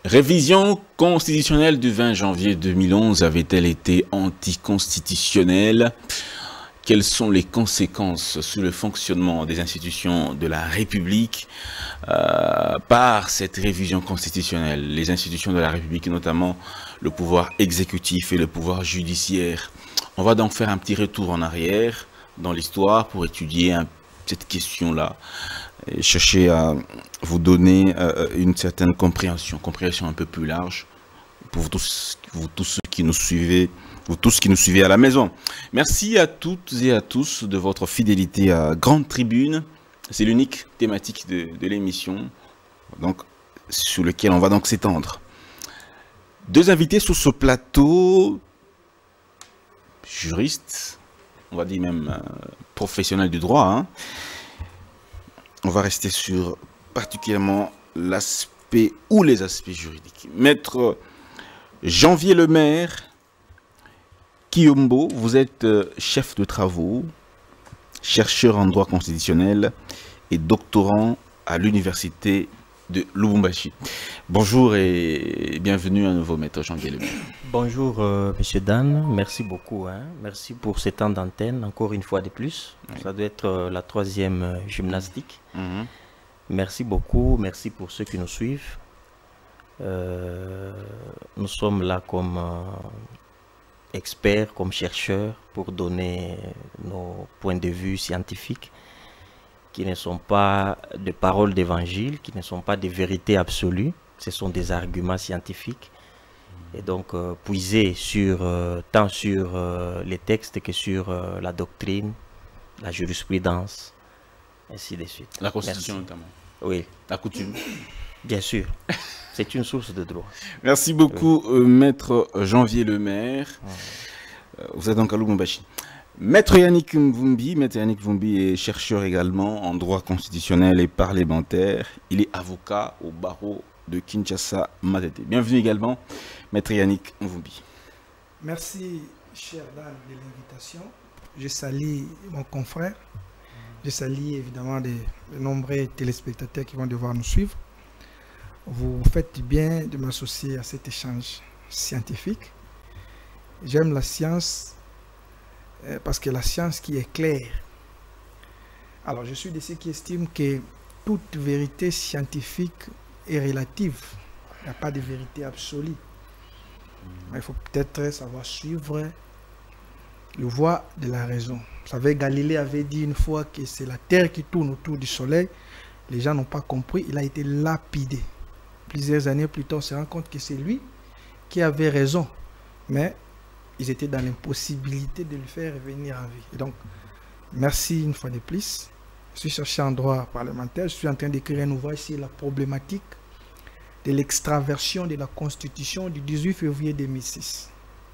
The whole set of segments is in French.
Révision constitutionnelle du 20 janvier 2011 avait-elle été anticonstitutionnelle? Quelles sont les conséquences sur le fonctionnement des institutions de la République par cette révision constitutionnelle? Les institutions de la République, notamment le pouvoir exécutif et le pouvoir judiciaire. On va donc faire un petit retour en arrière dans l'histoire pour étudier cette question-là et chercher à vous donner une certaine compréhension un peu plus large pour vous tous ceux qui nous suivez, vous tous qui nous suivez à la maison. Merci à toutes et à tous de votre fidélité à Grande Tribune. C'est l'unique thématique de l'émission, donc sur lequel on va donc s'étendre. Deux invités sur ce plateau, juristes, on va dire même professionnels du droit, hein. On va rester sur particulièrement l'aspect ou les aspects juridiques. Maître Janvier Lemaire Kiyombo, vous êtes chef de travaux, chercheur en droit constitutionnel et doctorant à l'université de Lubumbashi. Bonjour et bienvenue à nouveau, Maître Janvier Lemaire. Bonjour, Monsieur Dan, merci beaucoup. Merci pour ce temps d'antenne, encore une fois de plus. Oui. Ça doit être la troisième gymnastique. Merci beaucoup, merci pour ceux qui nous suivent. Nous sommes là comme experts, comme chercheurs, pour donner nos points de vue scientifiques, qui ne sont pas des paroles d'évangile, qui ne sont pas des vérités absolues, ce sont des arguments scientifiques. Et donc puiser tant sur les textes que sur la doctrine, la jurisprudence, ainsi de suite. La Constitution notamment. Oui. La coutume. Bien sûr. C'est une source de droit. Merci beaucoup, Maître Janvier Lemaire. Vous êtes donc à Lubumbashi. Maître Yannick Mvumbi est chercheur également en droit constitutionnel et parlementaire. Il est avocat au barreau de Kinshasa Matete. Bienvenue également, Maître Yannick Mvumbi. Merci, cher Dan, de l'invitation. Je salue mon confrère. Je salue évidemment les nombreux téléspectateurs qui vont devoir nous suivre. Vous faites bien de m'associer à cet échange scientifique. J'aime la science parce que la science qui est claire. Alors, je suis de ceux qui estiment que toute vérité scientifique est relative. Il n'y a pas de vérité absolue. Mais il faut peut-être savoir suivre le voie de la raison. Vous savez, Galilée avait dit une fois que c'est la Terre qui tourne autour du Soleil. Les gens n'ont pas compris. Il a été lapidé. Plusieurs années plus tard, on se rend compte que c'est lui qui avait raison. Mais ils étaient dans l'impossibilité de le faire revenir en vie. Et donc, merci une fois de plus. Je suis chercheur en droit parlementaire. Je suis en train d'écrire un ouvrage sur la problématique de l'extraversion de la Constitution du 18 février 2006.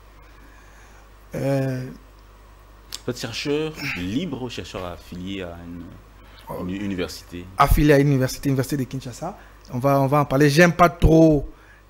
Vous êtes chercheur libre ou chercheur affilié à une université? Affilié à l'université de Kinshasa. On va en parler. J'aime pas trop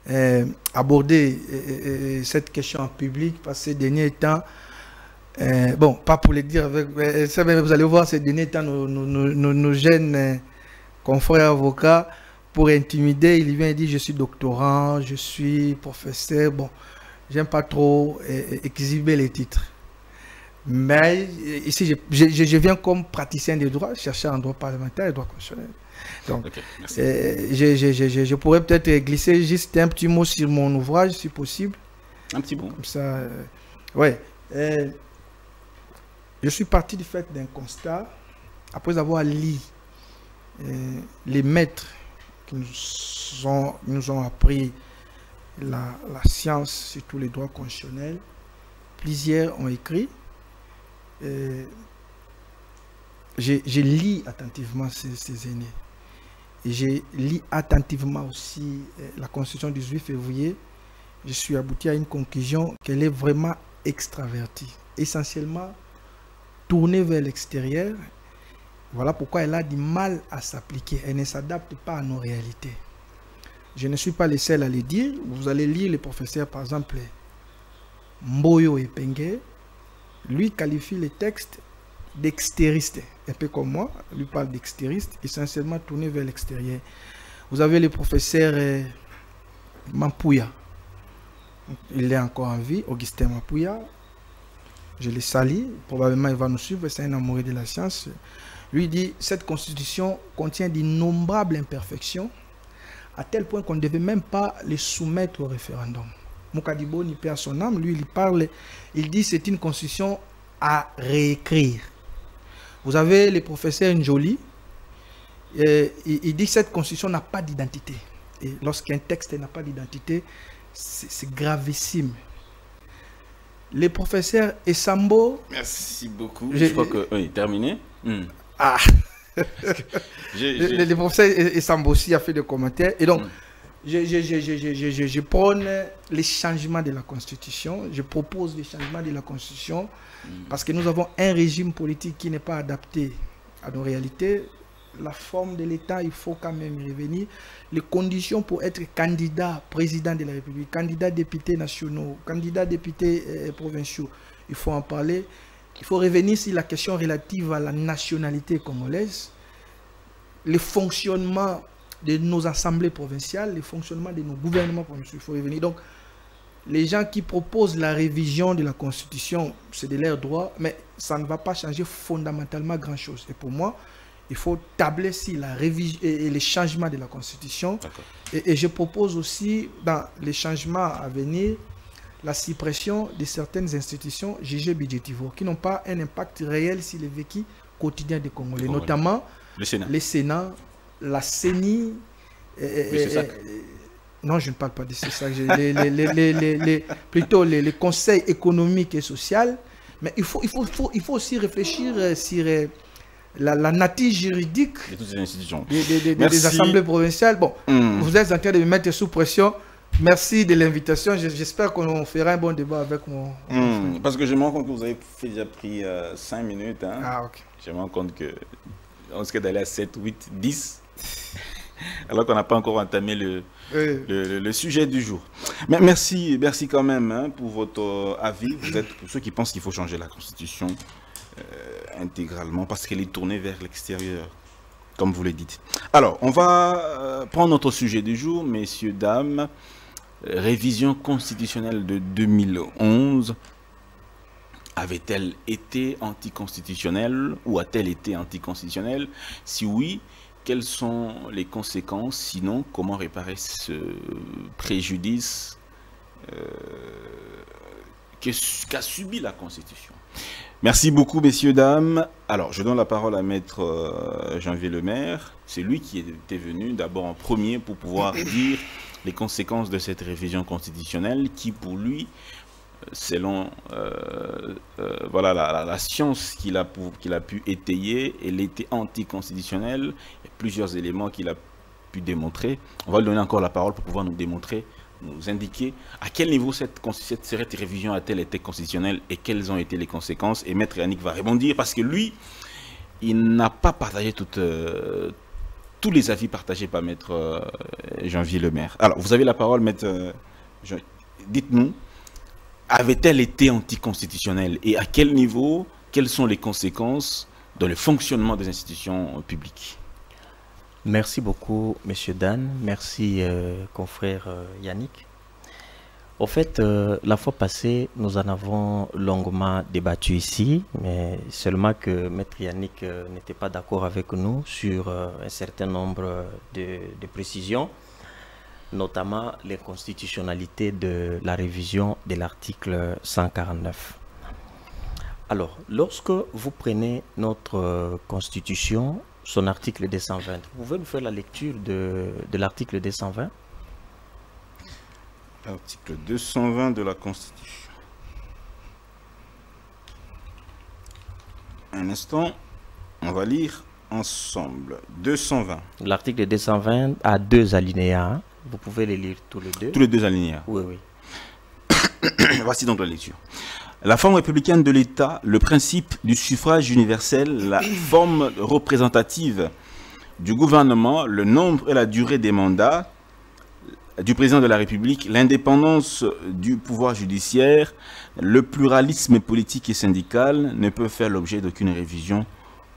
aborder cette question en public parce que ces derniers temps, bon, pas pour le dire, vous allez voir ces derniers temps, nos jeunes confrères avocats, pour intimider, il vient et dit je suis doctorant, je suis professeur. Bon, j'aime pas trop exhiber les titres. Mais ici, je viens comme praticien de droit, chercheur en droit parlementaire et droit constitutionnel. Donc, okay, je pourrais peut-être glisser juste un petit mot sur mon ouvrage, si possible. Un petit mot. Comme ça, ouais. Je suis parti du fait d'un constat, après avoir lu les maîtres qui nous ont appris la science, surtout les droits constitutionnels. Plusieurs ont écrit. J'ai lu attentivement ces aînés. Et j'ai lu attentivement aussi la Constitution du 18 février. Je suis abouti à une conclusion qu'elle est vraiment extravertie, essentiellement tournée vers l'extérieur. Voilà pourquoi elle a du mal à s'appliquer. Elle ne s'adapte pas à nos réalités. Je ne suis pas le seul à le dire. Vous allez lire les professeurs, par exemple, Mboyo et Pengue. Lui qualifie les textes d'extériste, un peu comme moi. Lui parle d'extériste, essentiellement tourné vers l'extérieur. Vous avez les professeurs Mapouya. Il est encore en vie, Augustin Mapouya. Je le salue, probablement il va nous suivre, c'est un amoureux de la science. Lui dit, cette constitution contient d'innombrables imperfections, à tel point qu'on ne devait même pas les soumettre au référendum. Moukadibo n'y perd son âme, lui il parle, il dit c'est une constitution à réécrire. Vous avez le professeur Njoli, il dit que cette constitution n'a pas d'identité. Et lorsqu'un texte n'a pas d'identité, c'est gravissime. Les professeurs Essambo... Merci beaucoup. Je crois que... Oui, terminé. Ah le professeur Essambo aussi a fait des commentaires. Et donc, je prône les changements de la Constitution. Je propose les changements de la Constitution parce que nous avons un régime politique qui n'est pas adapté à nos réalités. La forme de l'État, il faut quand même y revenir. Les conditions pour être candidat président de la République, candidat député nationaux, candidat député provinciaux, il faut en parler. Il faut revenir sur la question relative à la nationalité congolaise, le fonctionnement de nos assemblées provinciales, le fonctionnement de nos gouvernements provinciaux. Il faut revenir. Donc, les gens qui proposent la révision de la Constitution, c'est de leur droit, mais ça ne va pas changer fondamentalement grand-chose. Et pour moi, il faut tabler sur la révision et les changements de la Constitution. Et je propose aussi, dans les changements à venir, la suppression de certaines institutions jugées budgétivores qui n'ont pas un impact réel sur le vécu quotidien des Congolais, notamment le Sénat, la CENI. Non, je ne parle pas de ça. Plutôt les conseils économiques et sociaux. Mais il faut aussi réfléchir sur la nature juridique de toutes ces institutions. Des assemblées provinciales. Bon, vous êtes en train de me mettre sous pression. Merci de l'invitation. J'espère qu'on fera un bon débat avec mon frère. Parce que je me rends compte que vous avez déjà pris 5 minutes. Hein. Ah, ok. Je me rends compte qu'on risque d'aller à 7, 8, 10. Alors qu'on n'a pas encore entamé le sujet du jour. Mais merci quand même hein, pour votre avis. Vous êtes pour ceux qui pensent qu'il faut changer la Constitution intégralement parce qu'elle est tournée vers l'extérieur, comme vous le dites. Alors, on va prendre notre sujet du jour, messieurs, dames. Révision constitutionnelle de 2011. Avait-elle été anticonstitutionnelle ou a-t-elle été anticonstitutionnelle? Si oui, quelles sont les conséquences? Sinon, comment réparer ce préjudice qu'a subi la Constitution? Merci beaucoup, messieurs, dames. Alors, je donne la parole à Maître Janvier Lemaire. C'est lui qui était venu d'abord en premier pour pouvoir dire les conséquences de cette révision constitutionnelle qui, pour lui, selon voilà, la science qu'il a pu étayer, elle était anticonstitutionnelle. Il y a plusieurs éléments qu'il a pu démontrer. On va lui donner encore la parole pour pouvoir nous démontrer, nous indiquer à quel niveau cette révision a-t-elle été constitutionnelle et quelles ont été les conséquences. Et Maître Yannick va rebondir parce que lui, il n'a pas partagé tous les avis partagés par Maître Janvier Lemaire. Alors, vous avez la parole, Maître. Dites-nous, avait-elle été anticonstitutionnelle et à quel niveau, quelles sont les conséquences dans le fonctionnement des institutions publiques? Merci beaucoup, Monsieur Dan. Merci, confrère Yannick. Au fait, la fois passée, nous en avons longuement débattu ici, mais seulement que Maître Yannick n'était pas d'accord avec nous sur un certain nombre de précisions, notamment l'inconstitutionnalité de la révision de l'article 149. Alors, lorsque vous prenez notre Constitution, son article 220, vous pouvez nous faire la lecture de l'article 220? L'article 220 de la Constitution. Un instant, on va lire ensemble. 220. L'article 220 a 2 alinéas. Hein? Vous pouvez les lire tous les deux. Tous les 2 alinéas. Oui, oui. Voici donc la lecture. La forme républicaine de l'État, le principe du suffrage universel, la forme représentative du gouvernement, le nombre et la durée des mandats du président de la République, l'indépendance du pouvoir judiciaire, le pluralisme politique et syndical ne peuvent faire l'objet d'aucune révision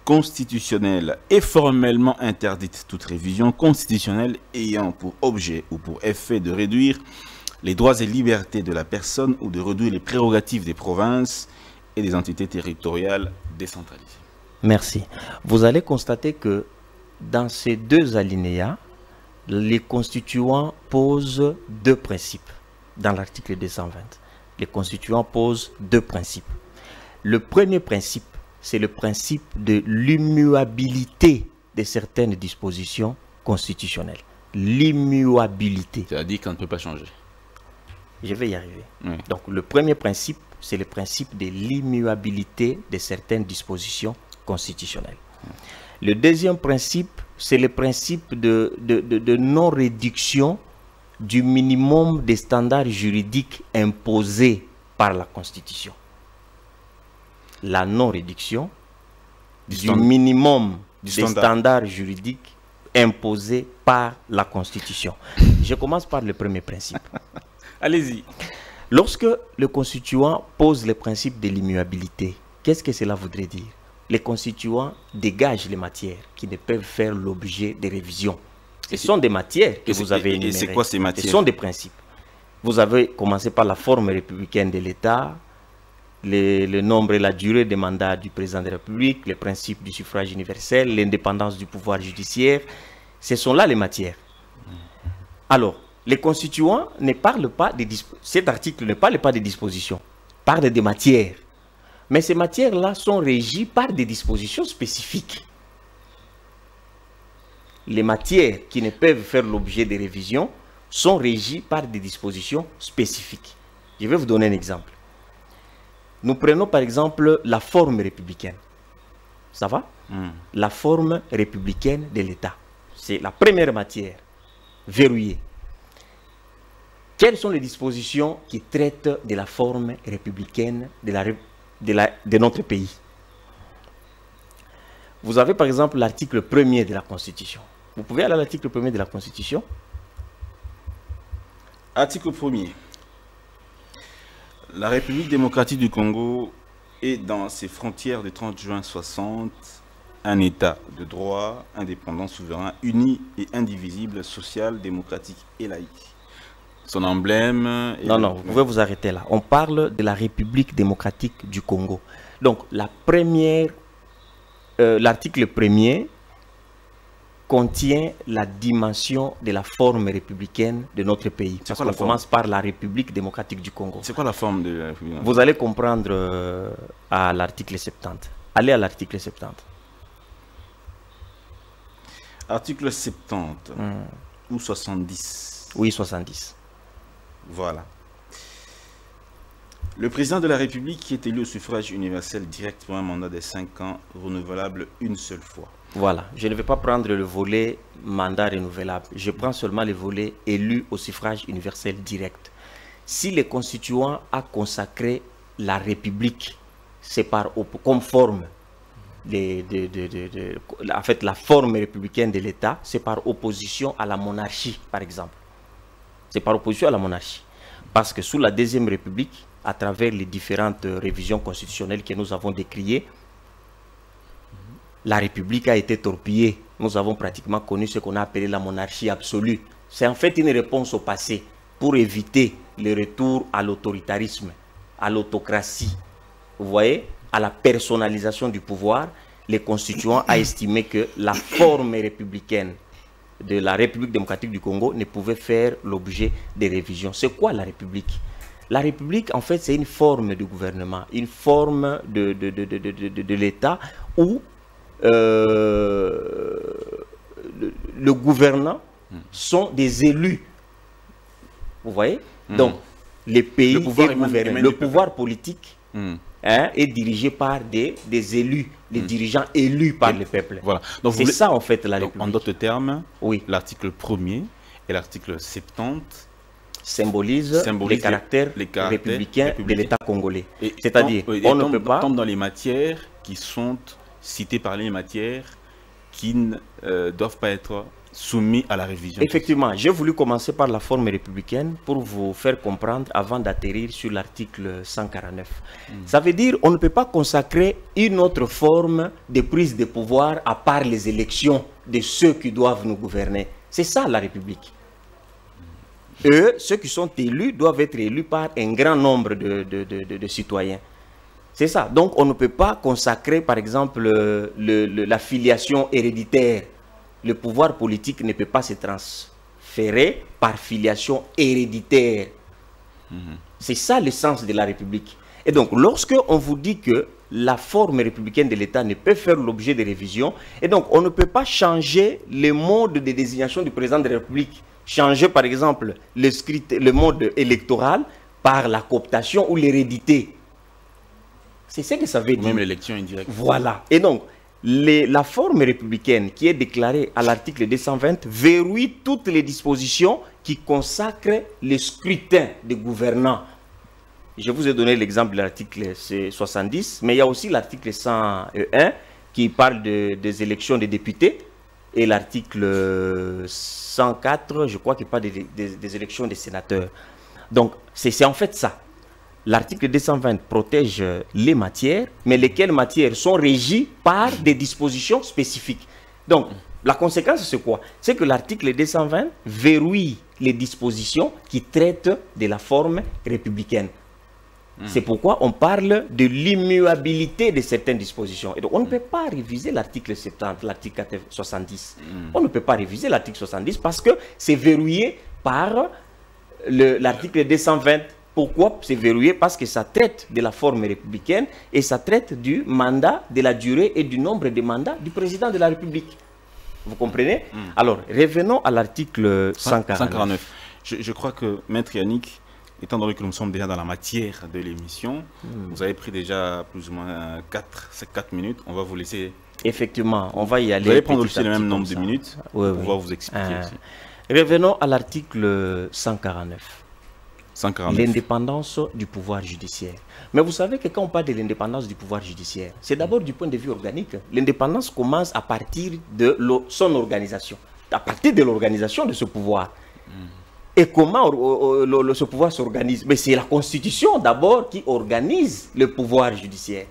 constitutionnelle est formellement interdite toute révision constitutionnelle ayant pour objet ou pour effet de réduire les droits et libertés de la personne ou de réduire les prérogatives des provinces et des entités territoriales décentralisées. Merci. Vous allez constater que dans ces deux alinéas, les constituants posent deux principes. Dans l'article 220, les constituants posent deux principes. Le premier principe, c'est le principe de l'immuabilité de certaines dispositions constitutionnelles. L'immuabilité. C'est-à-dire qu'on ne peut pas changer. Je vais y arriver. Oui. Donc, le premier principe, c'est le principe de l'immuabilité de certaines dispositions constitutionnelles. Le deuxième principe, c'est le principe de non-réduction du minimum des standards juridiques imposés par la Constitution. La non-réduction du minimum des standards juridiques imposés par la Constitution. Je commence par le premier principe. Allez-y. Lorsque le constituant pose le principe de l'immuabilité, qu'est-ce que cela voudrait dire? Les constituants dégagent les matières qui ne peuvent faire l'objet de révisions. Ce sont des matières que vous avez énumérées. Et c'est quoi ces matières? Ce sont des principes. Vous avez commencé par la forme républicaine de l'État, le nombre et la durée des mandats du président de la République, le principe du suffrage universel, l'indépendance du pouvoir judiciaire. Ce sont là les matières. Alors, les constituants ne parlent pas de cet article ne parle pas des dispositions, parle des matières. Mais ces matières-là sont régies par des dispositions spécifiques. Les matières qui ne peuvent faire l'objet de révisions sont régies par des dispositions spécifiques. Je vais vous donner un exemple. Nous prenons par exemple la forme républicaine. Ça va? La forme républicaine de l'État. C'est la première matière verrouillée. Quelles sont les dispositions qui traitent de la forme républicaine de notre pays? Vous avez par exemple l'article 1er de la Constitution. Vous pouvez aller à l'article 1er de la Constitution. Article 1er. La République démocratique du Congo est dans ses frontières du 30 juin 60 un État de droit, indépendant, souverain, uni et indivisible, social, démocratique et laïque. Son emblème... Non, vous pouvez vous arrêter là. On parle de la République démocratique du Congo. Donc, l'article 1er contient la dimension de la forme républicaine de notre pays. Parce qu'on commence par la République démocratique du Congo. C'est quoi la forme de la République? Vous allez comprendre à l'article 70. Allez à l'article 70. Article 70 ou 70? Oui, 70. Voilà. Le président de la République qui est élu au suffrage universel direct pour un mandat de 5 ans, renouvelable une seule fois. Voilà. Je ne vais pas prendre le volet mandat renouvelable. Je prends seulement le volet élu au suffrage universel direct. Si le constituant a consacré la République, c'est comme forme en fait, la forme républicaine de l'État, c'est par opposition à la monarchie, par exemple. C'est par opposition à la monarchie. Parce que sous la Deuxième République, à travers les différentes révisions constitutionnelles que nous avons décriées, la République a été torpillée. Nous avons pratiquement connu ce qu'on a appelé la monarchie absolue. C'est en fait une réponse au passé pour éviter le retour à l'autoritarisme, à l'autocratie. Vous voyez, à la personnalisation du pouvoir. Les constituants ont estimé que la forme républicaine de la République démocratique du Congo ne pouvait faire l'objet des révisions. C'est quoi la République? La République, en fait, c'est une forme de gouvernement, une forme de l'État où le gouvernant sont des élus. Vous voyez? Donc, les pays le pouvoir politique est dirigé par des élus, des dirigeants élus par le peuple. Voilà. C'est ça, en fait, la République. En d'autres termes, oui, l'article 1er et l'article 70 symbolise les caractères républicains de l'État congolais. C'est-à-dire, on ne peut pas... tombe dans les matières qui sont citées par les matières qui ne doivent pas être soumis à la révision. Effectivement, j'ai voulu commencer par la forme républicaine pour vous faire comprendre avant d'atterrir sur l'article 149. Ça veut dire qu'on ne peut pas consacrer une autre forme de prise de pouvoir à part les élections de ceux qui doivent nous gouverner. C'est ça la République. Eux, ceux qui sont élus, doivent être élus par un grand nombre de citoyens. C'est ça. Donc on ne peut pas consacrer, par exemple, la filiation héréditaire. Le pouvoir politique ne peut pas se transférer par filiation héréditaire. C'est ça le sens de la République. Et donc, lorsque on vous dit que la forme républicaine de l'État ne peut faire l'objet de révision, et donc on ne peut pas changer le mode de désignation du président de la République, changer par exemple le mode électoral par la cooptation ou l'hérédité. C'est ce que ça veut dire. Même l'élection indirecte. Voilà. Et donc, la forme républicaine qui est déclarée à l'article 220 verrouille toutes les dispositions qui consacrent le scrutin des gouvernants. Je vous ai donné l'exemple de l'article 70, mais il y a aussi l'article 101 qui parle des élections des députés et l'article 104, je crois, qui parle des élections des sénateurs. Donc, c'est en fait ça. L'article 220 protège les matières, mais lesquelles matières sont régies par des dispositions spécifiques. Donc, la conséquence, c'est quoi? C'est que l'article 220 verrouille les dispositions qui traitent de la forme républicaine. C'est pourquoi on parle de l'immuabilité de certaines dispositions. Et donc, on ne peut pas réviser l'article 70, l'article 70. On ne peut pas réviser l'article 70 parce que c'est verrouillé par l'article 220. Pourquoi c'est verrouillé? Parce que ça traite de la forme républicaine et ça traite du mandat, de la durée et du nombre de mandats du président de la République. Vous comprenez? Alors, revenons à l'article 149. Je crois que, Maître Yannick, étant donné que nous sommes déjà dans la matière de l'émission, vous avez pris déjà plus ou moins 4 minutes. On va vous laisser... Effectivement, on va y aller. Vous allez prendre aussi le même nombre de minutes pour oui, pouvoir vous expliquer aussi. Revenons à l'article 149. 149. L'indépendance du pouvoir judiciaire. Mais vous savez que quand on parle de l'indépendance du pouvoir judiciaire, c'est d'abord du point de vue organique. L'indépendance commence à partir de son organisation, à partir de l'organisation de ce pouvoir. Et comment ce pouvoir s'organise? Mais c'est la Constitution d'abord qui organise le pouvoir judiciaire.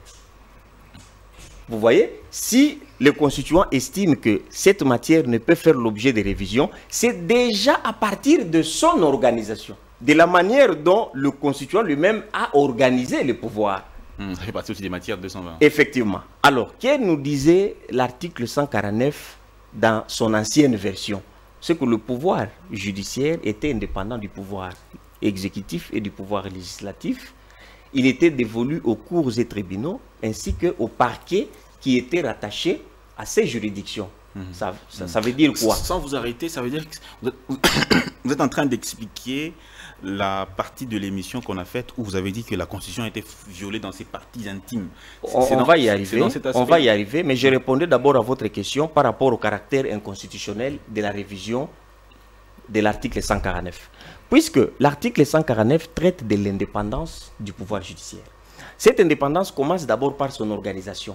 Vous voyez, si le constituant estime que cette matière ne peut faire l'objet de révision, c'est déjà à partir de son organisation, de la manière dont le constituant lui-même a organisé le pouvoir. C'est parti aussi des matières 220. Effectivement. Alors, qu'est-ce que nous disait l'article 149 dans son ancienne version? C'est que le pouvoir judiciaire était indépendant du pouvoir exécutif et du pouvoir législatif. Il était dévolu aux cours et tribunaux ainsi qu'aux parquets qui étaient rattachés à ces juridictions. Ça veut dire quoi? Sans vous arrêter, ça veut dire que vous êtes en train d'expliquer la partie de l'émission qu'on a faite où vous avez dit que la Constitution a été violée dans ses parties intimes. On va y arriver, mais je répondais d'abord à votre question par rapport au caractère inconstitutionnel de la révision de l'article 149. Puisque l'article 149 traite de l'indépendance du pouvoir judiciaire. Cette indépendance commence d'abord par son organisation.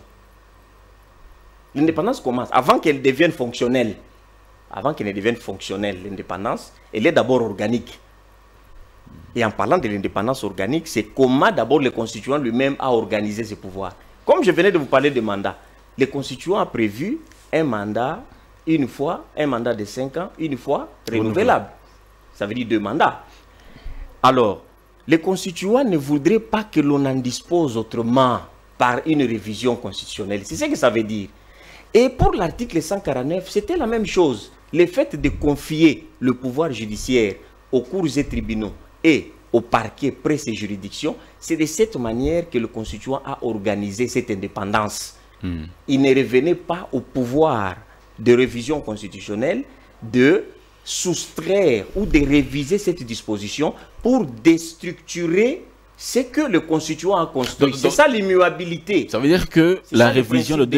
L'indépendance commence, avant qu'elle devienne fonctionnelle. Avant qu'elle ne devienne fonctionnelle, l'indépendance, elle est d'abord organique. Et en parlant de l'indépendance organique, c'est comment d'abord le constituant lui-même a organisé ses pouvoirs. Comme je venais de vous parler de mandat, le constituant a prévu un mandat une fois, un mandat de 5 ans, une fois renouvelable. Ça veut dire 2 mandats. Alors, le constituant ne voudrait pas que l'on en dispose autrement par une révision constitutionnelle. C'est ce que ça veut dire. Et pour l'article 149, c'était la même chose. Le fait de confier le pouvoir judiciaire aux cours et tribunaux et au parquet près ces juridictions, c'est de cette manière que le constituant a organisé cette indépendance. Il ne revenait pas au pouvoir de révision constitutionnelle de soustraire ou de réviser cette disposition pour déstructurer ce que le constituant a construit. C'est ça l'immuabilité. Ça veut dire que la révision de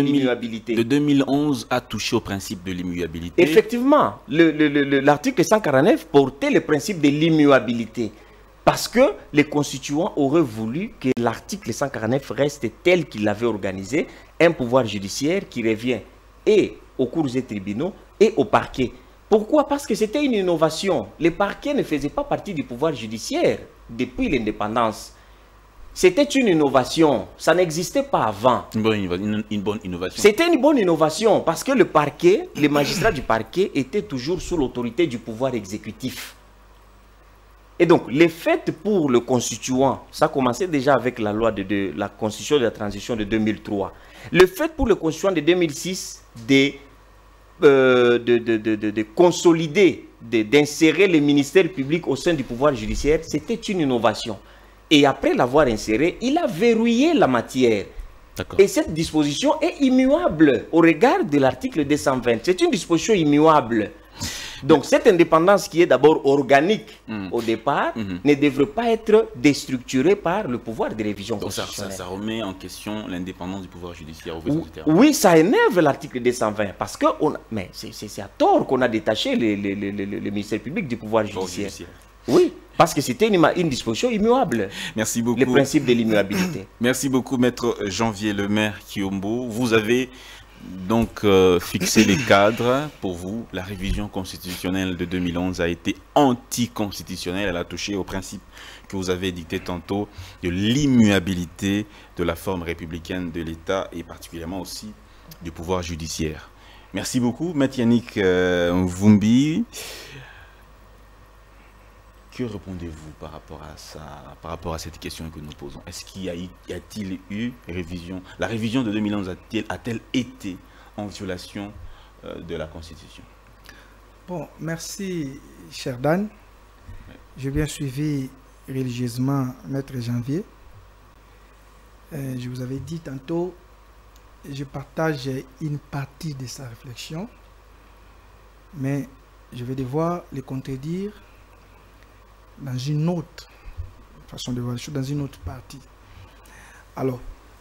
2011 a touché au principe de l'immuabilité. Effectivement, l'article 149 portait le principe de l'immuabilité. Parce que les constituants auraient voulu que l'article 149 reste tel qu'il l'avait organisé, un pouvoir judiciaire qui revient et aux cours et tribunaux et au parquet. Pourquoi? Parce que c'était une innovation. Les parquets ne faisaient pas partie du pouvoir judiciaire depuis l'indépendance. C'était une innovation. Ça n'existait pas avant. Une bonne innovation. C'était une bonne innovation parce que le parquet, les magistrats du parquet étaient toujours sous l'autorité du pouvoir exécutif. Et donc, les faits pour le constituant, ça commençait déjà avec la loi de la constitution de la transition de 2003. Le fait pour le constituant de 2006 de consolider, d'insérer les ministères publics au sein du pouvoir judiciaire, c'était une innovation. Et après l'avoir inséré, il a verrouillé la matière. Et cette disposition est immuable au regard de l'article 220. C'est une disposition immuable. Donc cette indépendance qui est d'abord organique au départ ne devrait pas être déstructurée par le pouvoir de révision constitutionnelle. Ça remet en question l'indépendance du pouvoir judiciaire. Oui, ça énerve l'article 220 parce que mais c'est à tort qu'on a détaché le ministère public du pouvoir judiciaire. Oui, parce que c'était une disposition immuable. Merci beaucoup. Le principe de l'immuabilité. Merci beaucoup, Maître Janvier Lemaire Kiombo. Vous avez donc fixé les cadres. Pour vous, la révision constitutionnelle de 2011 a été anticonstitutionnelle. Elle a touché au principe que vous avez dicté tantôt de l'immuabilité de la forme républicaine de l'État et particulièrement aussi du pouvoir judiciaire. Merci beaucoup, Maître Yannick Mvumbi. Que répondez-vous par rapport à ça, par rapport à cette question que nous posons? Est-ce qu'il y a-t-il eu révision? La révision de 2011 a-t-elle été en violation de la Constitution? Bon, merci, cher Dan. J'ai bien suivi religieusement Maître Janvier. Je vous avais dit tantôt, je partage une partie de sa réflexion, mais je vais devoir le contredire dans une autre façon de voir les choses, dans une autre partie. Alors,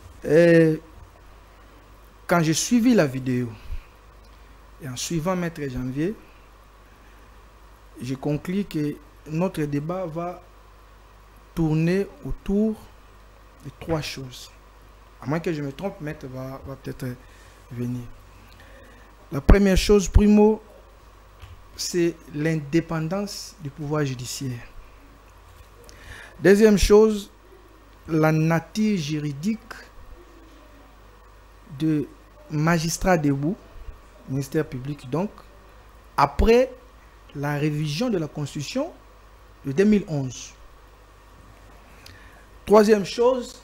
quand j'ai suivi la vidéo, et en suivant Maître Janvier, j'ai conclu que notre débat va tourner autour de trois choses. À moins que je me trompe, Maître va peut-être venir. La première chose, primo, c'est l'indépendance du pouvoir judiciaire. Deuxième chose, la nature juridique de magistrat debout, ministère public donc, après la révision de la Constitution de 2011. Troisième chose,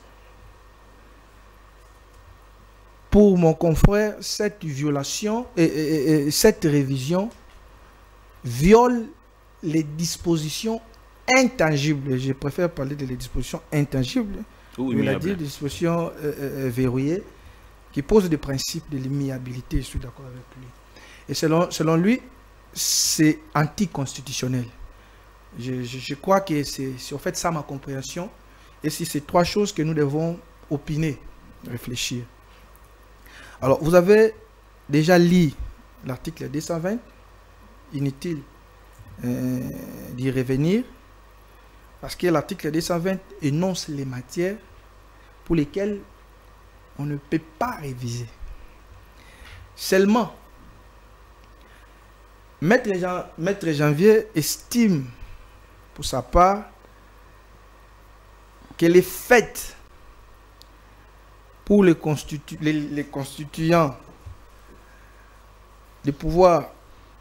pour mon confrère, cette violation et cette révision viole les dispositions intangibles. Je préfère parler des dispositions intangibles. Il a dit des dispositions verrouillées qui posent des principes de l'immuabilité. Je suis d'accord avec lui. Et selon lui, c'est anticonstitutionnel. Je crois que c'est en fait ça ma compréhension. Et c'est ces trois choses que nous devons opiner, réfléchir. Alors, vous avez déjà lu l'article 220. Inutile d'y revenir. Parce que l'article 220 énonce les matières pour lesquelles on ne peut pas réviser. Seulement, Maître Janvier estime pour sa part que les faits pour les constituants de pouvoir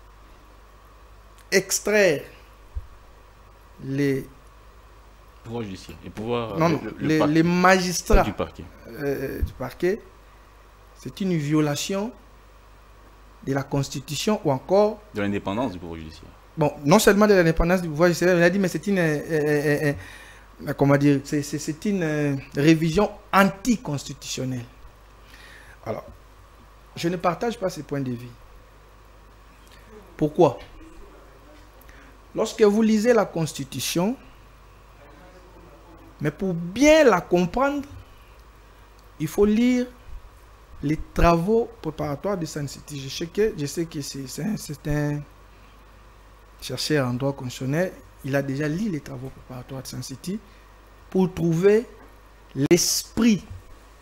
extraire les pouvoir judiciaire et pouvoir les magistrats du parquet, c'est une violation de la Constitution ou encore de l'indépendance du pouvoir judiciaire. Bon, non seulement de l'indépendance du pouvoir judiciaire, il a dit mais c'est une comment dire, c'est une révision anticonstitutionnelle. Alors, je ne partage pas ce point de vue. Pourquoi? Lorsque vous lisez la Constitution, mais pour bien la comprendre, il faut lire les travaux préparatoires de Sun City. Je sais que c'est un chercheur en droit constitutionnel. Il a déjà lu les travaux préparatoires de Sun City pour trouver l'esprit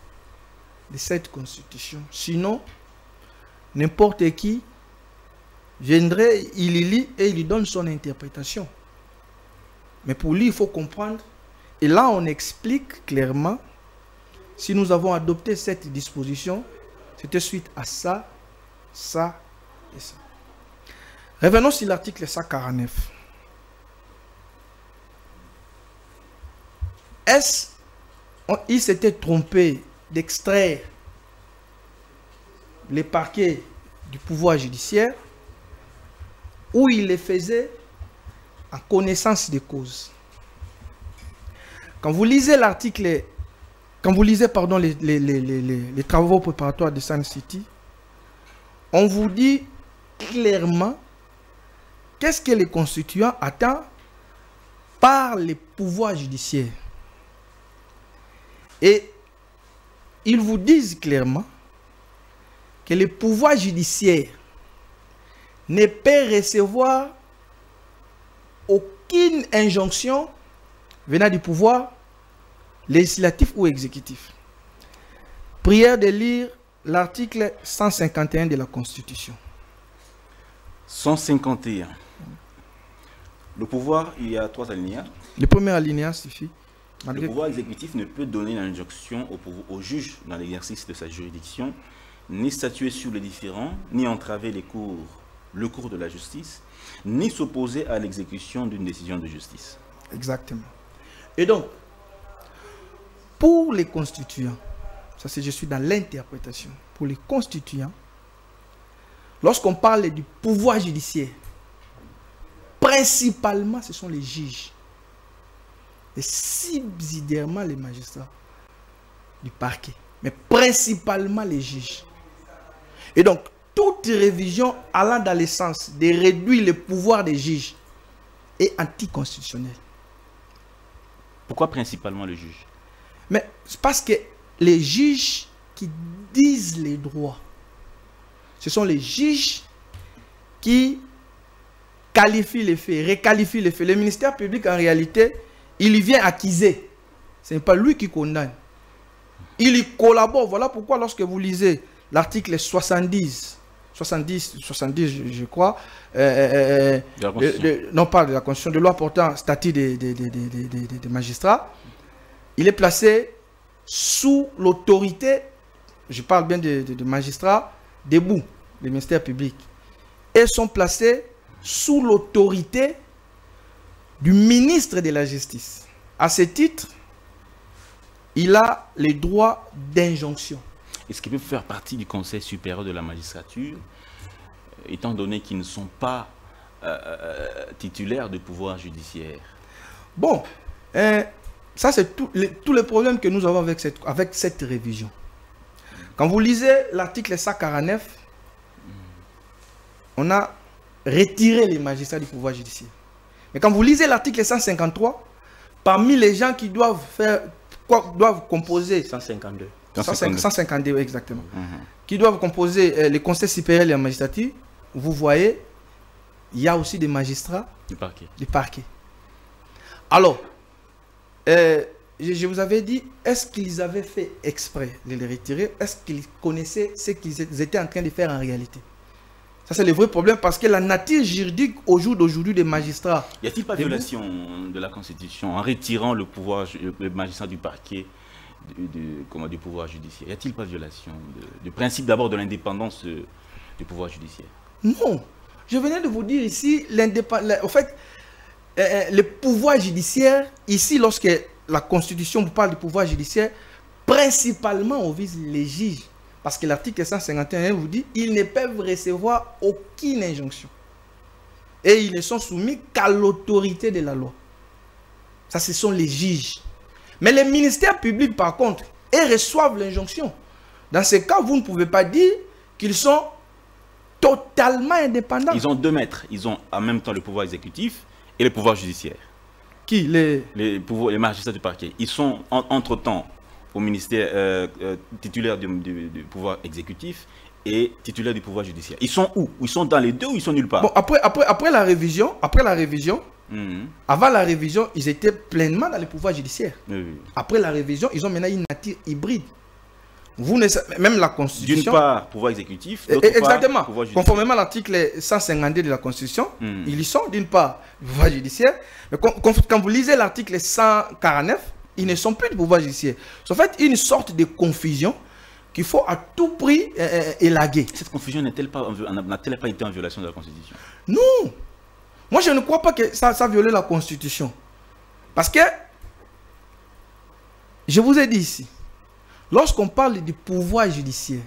de cette constitution. Sinon, n'importe qui viendrait, il y lit et il lui donne son interprétation. Mais pour lui, il faut comprendre. Et là, on explique clairement, si nous avons adopté cette disposition, c'était suite à ça, ça et ça. Revenons sur l'article 149. Il s'était trompé d'extraire les parquets du pouvoir judiciaire où il les faisait en connaissance des causes. Quand vous lisez l'article, quand vous lisez pardon, les travaux préparatoires de Sun City, on vous dit clairement qu'est-ce que les constituants attendent par les pouvoirs judiciaires. Et ils vous disent clairement que le pouvoir judiciaire ne peut recevoir aucune injonction venant du pouvoir législatif ou exécutif. Prière de lire l'article 151 de la Constitution. 151. Le pouvoir, il y a 3 alinéas. Le premier alinéa suffit. Le pouvoir exécutif ne peut donner une injonction au juge dans l'exercice de sa juridiction, ni statuer sur les différends, ni entraver le cours de la justice, ni s'opposer à l'exécution d'une décision de justice. Exactement. Et donc, pour les constituants, ça c'est je suis dans l'interprétation, pour les constituants, lorsqu'on parle du pouvoir judiciaire, principalement ce sont les juges, et subsidiairement les magistrats du parquet, mais principalement les juges. Et donc, toute révision allant dans le sens de réduire le pouvoir des juges est anticonstitutionnelle. Pourquoi principalement le juge? Mais c'est parce que les juges qui disent les droits, ce sont les juges qui qualifient les faits, requalifient les faits. Le ministère public, en réalité, il vient accuser. Ce n'est pas lui qui condamne. Il y collabore. Voilà pourquoi lorsque vous lisez l'article 70, je crois, non pas de la Constitution, de loi portant statut des magistrats, il est placé sous l'autorité, je parle bien de magistrats, debout, des ministères publics, et sont placés sous l'autorité du ministre de la Justice. À ce titre, il a les droits d'injonction. Est-ce qu'il peut faire partie du Conseil supérieur de la magistrature, étant donné qu'ils ne sont pas titulaires de pouvoir judiciaire? Bon, ça c'est tous les problèmes que nous avons avec cette révision. Quand vous lisez l'article 149, on a retiré les magistrats du pouvoir judiciaire. Mais quand vous lisez l'article 153, parmi les gens qui doivent composer 152. 152 exactement, qui doivent composer les conseils supérieurs de la magistrature, vous voyez, il y a aussi des magistrats du parquet. Alors, je vous avais dit, est-ce qu'ils avaient fait exprès de les retirer? Est-ce qu'ils connaissaient ce qu'ils étaient en train de faire en réalité? Ça, c'est le vrai problème, parce que la nature juridique au jour d'aujourd'hui des magistrats... Y a-t-il pas violation de la Constitution en retirant le pouvoir, le magistrat du parquet du pouvoir judiciaire? Y a-t-il pas violation du principe d'abord de l'indépendance du pouvoir judiciaire? Non. Je venais de vous dire ici, en fait, le pouvoir judiciaire, ici, lorsque la Constitution vous parle du pouvoir judiciaire, principalement on vise les juges. Parce que l'article 151 vous dit ils ne peuvent recevoir aucune injonction. Et ils ne sont soumis qu'à l'autorité de la loi. Ça, ce sont les juges. Mais les ministères publics, par contre, ils reçoivent l'injonction. Dans ce cas, vous ne pouvez pas dire qu'ils sont totalement indépendants. Ils ont 2 maîtres. Ils ont en même temps le pouvoir exécutif et le pouvoir judiciaire. Qui? Les magistrats du parquet. Ils sont entre-temps au ministère titulaire du pouvoir exécutif et titulaire du pouvoir judiciaire. Ils sont où? Ils sont dans les deux ou ils sont nulle part? Bon, après la révision, avant la révision, ils étaient pleinement dans le pouvoir judiciaire. Oui. Après la révision, ils ont maintenant une nature hybride. Même la Constitution... D'une part, pouvoir exécutif, d'autre part, exactement. pouvoir judiciaire. Conformément à l'article 152 de la Constitution, ils y sont, d'une part, du pouvoir judiciaire. Mais quand vous lisez l'article 149, ils ne sont plus du pouvoir judiciaire. C'est en fait une sorte de confusion qu'il faut à tout prix élaguer. Cette confusion n'a-t-elle pas été en violation de la Constitution? Non. Moi, je ne crois pas que ça a violé la Constitution. Parce que, je vous ai dit ici, lorsqu'on parle du pouvoir judiciaire,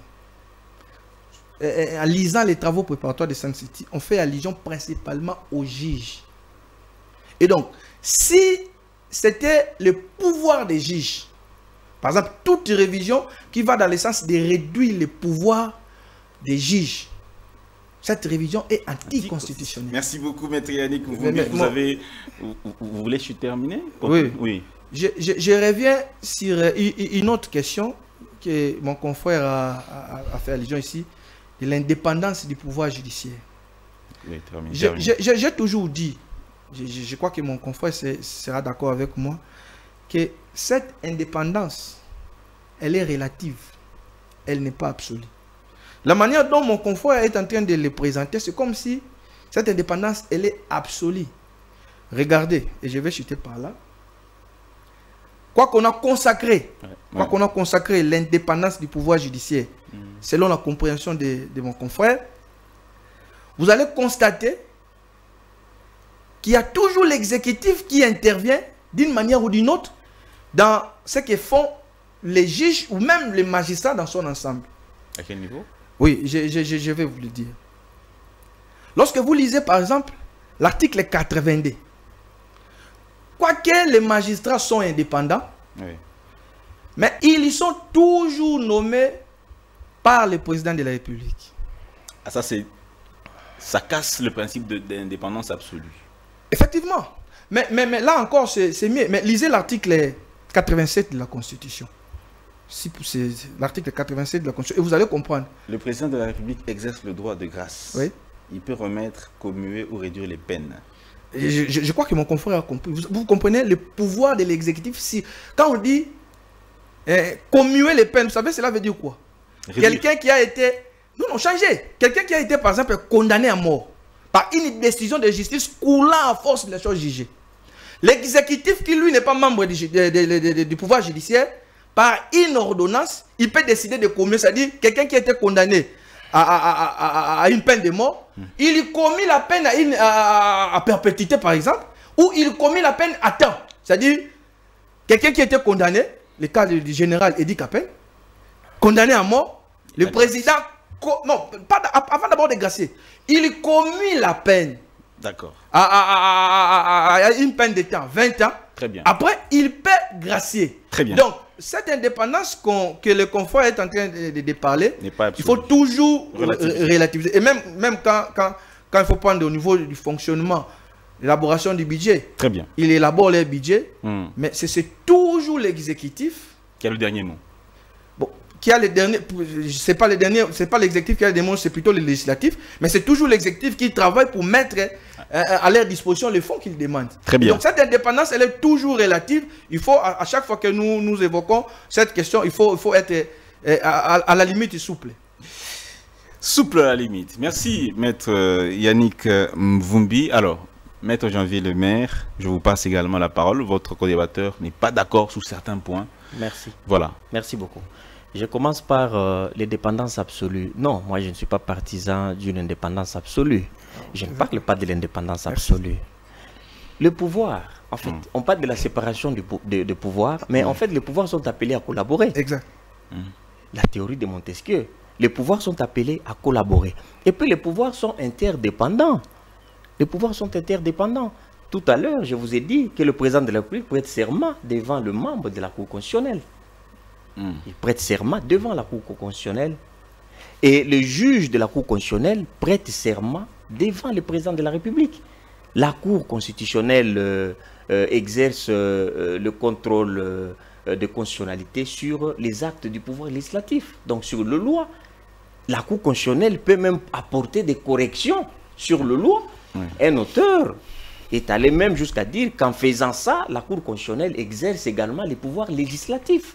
en lisant les travaux préparatoires de Sun City, on fait allusion principalement aux juges. Et donc, si c'était le pouvoir des juges, par exemple, toute révision qui va dans le sens de réduire le pouvoir des juges, cette révision est anticonstitutionnelle. Merci beaucoup, Maître Yannick. Vous voulez que je termine? Oui. Oui. Je reviens sur une autre question que mon confrère a fait allusion ici, de l'indépendance du pouvoir judiciaire. Oui, j'ai toujours dit, je crois que mon confrère sera d'accord avec moi, que cette indépendance, elle est relative, elle n'est pas absolue. La manière dont mon confrère est en train de le présenter, c'est comme si cette indépendance, elle est absolue. Regardez, et je vais chuter par là. Quoi qu'on a consacré l'indépendance du pouvoir judiciaire, selon la compréhension de mon confrère, vous allez constater qu'il y a toujours l'exécutif qui intervient d'une manière ou d'une autre dans ce que font les juges ou même les magistrats dans son ensemble. À quel niveau? Oui, je vais vous le dire. Lorsque vous lisez par exemple l'article 82, quoique les magistrats sont indépendants, oui, mais ils y sont toujours nommés par le président de la République. Ah, ça casse le principe d'indépendance absolue. Effectivement. Mais là encore, c'est mieux. Mais lisez l'article 87 de la Constitution. L'article 87 de la Constitution. Et vous allez comprendre. Le président de la République exerce le droit de grâce. Oui. Il peut remettre, commuer ou réduire les peines. Je crois que mon confrère a compris. Vous comprenez le pouvoir de l'exécutif. Quand on dit commuer les peines, vous savez, cela veut dire quoi? Quelqu'un qui a été... Non, changez. Quelqu'un qui a été, par exemple, condamné à mort par une décision de justice coulant à force de la chose jugée. L'exécutif qui, lui, n'est pas membre du pouvoir judiciaire, par une ordonnance, il peut décider de commuer. C'est-à-dire, quelqu'un qui a été condamné à une peine de mort, il commet la peine à perpétuité, par exemple, ou il commet la peine à temps. C'est-à-dire, quelqu'un qui a été condamné, le cas du général Edi Capel, condamné à mort, le président, non, avant d'abord de gracier, il commet la peine. D'accord. À une peine de temps, 20 ans. Très bien. Après, il peut gracier. Très bien. Donc, cette indépendance que le confrère est en train de parler, il faut toujours relativiser. Et même quand il faut prendre au niveau du fonctionnement, l'élaboration du budget. Très bien. Il élabore les budgets, mais c'est toujours l'exécutif qui a le dernier mot. Bon, qui a le dernier, c'est pas l'exécutif qui a le dernier mot, c'est plutôt le législatif, mais c'est toujours l'exécutif qui travaille pour mettre à leur disposition les fonds qu'ils demandent. Très bien. Donc cette indépendance, elle est toujours relative. Il faut, à chaque fois que nous évoquons cette question, il faut être à la limite souple. Souple à la limite. Merci, Maître Yannick Mvumbi. Alors, Maître Janvier Lemaire, je vous passe également la parole. Votre co-débatteur n'est pas d'accord sur certains points. Merci. Voilà. Merci beaucoup. Je commence par l'indépendance absolue. Non, moi je ne suis pas partisan d'une indépendance absolue. Je ne parle pas de l'indépendance absolue. Le pouvoir, en fait, on parle de la séparation de pouvoir, mais en fait les pouvoirs sont appelés à collaborer. Exact. La théorie de Montesquieu. Les pouvoirs sont appelés à collaborer. Et puis les pouvoirs sont interdépendants. Les pouvoirs sont interdépendants. Tout à l'heure, je vous ai dit que le président de la République prête serment devant le membre de la Cour constitutionnelle. Il prête serment devant la Cour constitutionnelle. Et le juge de la Cour constitutionnelle prête serment devant le président de la République. La Cour constitutionnelle exerce le contrôle de constitutionnalité sur les actes du pouvoir législatif, donc sur le loi. La Cour constitutionnelle peut même apporter des corrections sur le loi. Un auteur est allé même jusqu'à dire qu'en faisant ça, la Cour constitutionnelle exerce également les pouvoirs législatifs.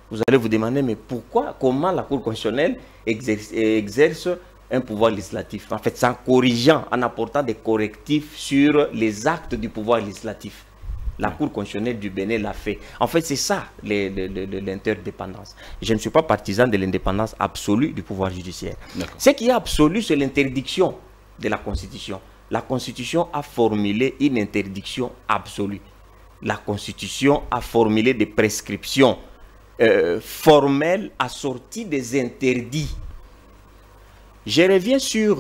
Vous allez vous demander, mais pourquoi, comment la Cour constitutionnelle exerce un pouvoir législatif? En fait, c'est en corrigeant, en apportant des correctifs sur les actes du pouvoir législatif. La Cour constitutionnelle du Bénin l'a fait. En fait, c'est ça l'interdépendance. Je ne suis pas partisan de l'indépendance absolue du pouvoir judiciaire. Ce qui est absolu, c'est l'interdiction de la Constitution. La Constitution a formulé une interdiction absolue. La Constitution a formulé des prescriptions formelles assorties des interdits. Je reviens sur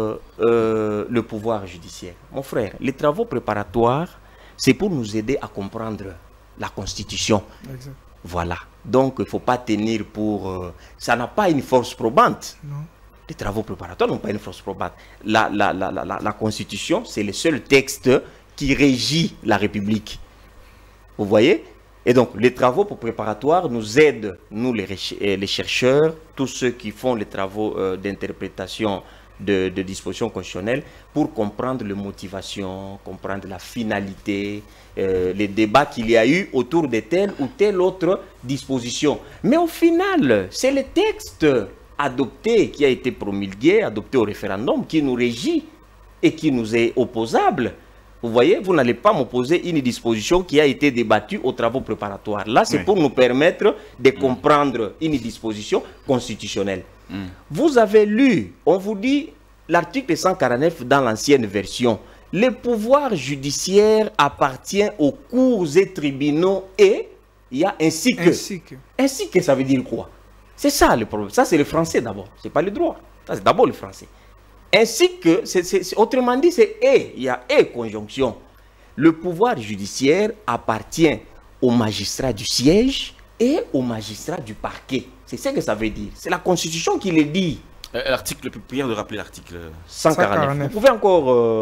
le pouvoir judiciaire. Mon frère, les travaux préparatoires, c'est pour nous aider à comprendre la Constitution. Exact. Voilà. Donc, il ne faut pas tenir pour... ça n'a pas une force probante. Non. Les travaux préparatoires n'ont pas une force probante. La Constitution, c'est le seul texte qui régit la République. Vous voyez? Et donc, les travaux préparatoires nous aident, nous les chercheurs, tous ceux qui font les travaux d'interprétation de dispositions constitutionnelles, pour comprendre les motivations, comprendre la finalité, les débats qu'il y a eu autour de telle ou telle autre disposition. Mais au final, c'est le texte adopté, qui a été promulgué, adopté au référendum, qui nous régit et qui nous est opposable. Vous voyez, vous n'allez pas m'opposer une disposition qui a été débattue aux travaux préparatoires. Là, c'est pour nous permettre de comprendre une disposition constitutionnelle. Vous avez lu, on vous dit, l'article 149 dans l'ancienne version. Le pouvoir judiciaire appartient aux cours et tribunaux et il y a ainsi que. Ainsi que, ça veut dire quoi? C'est ça le problème. Ça, c'est le français d'abord. Ce n'est pas le droit. Ça, c'est d'abord le français. Ainsi que, autrement dit, c'est et. Il y a et conjonction. Le pouvoir judiciaire appartient aux magistrats du siège et aux magistrats du parquet. C'est ce que ça veut dire. C'est la Constitution qui le dit. L'article, prière de rappeler l'article 149. Vous pouvez encore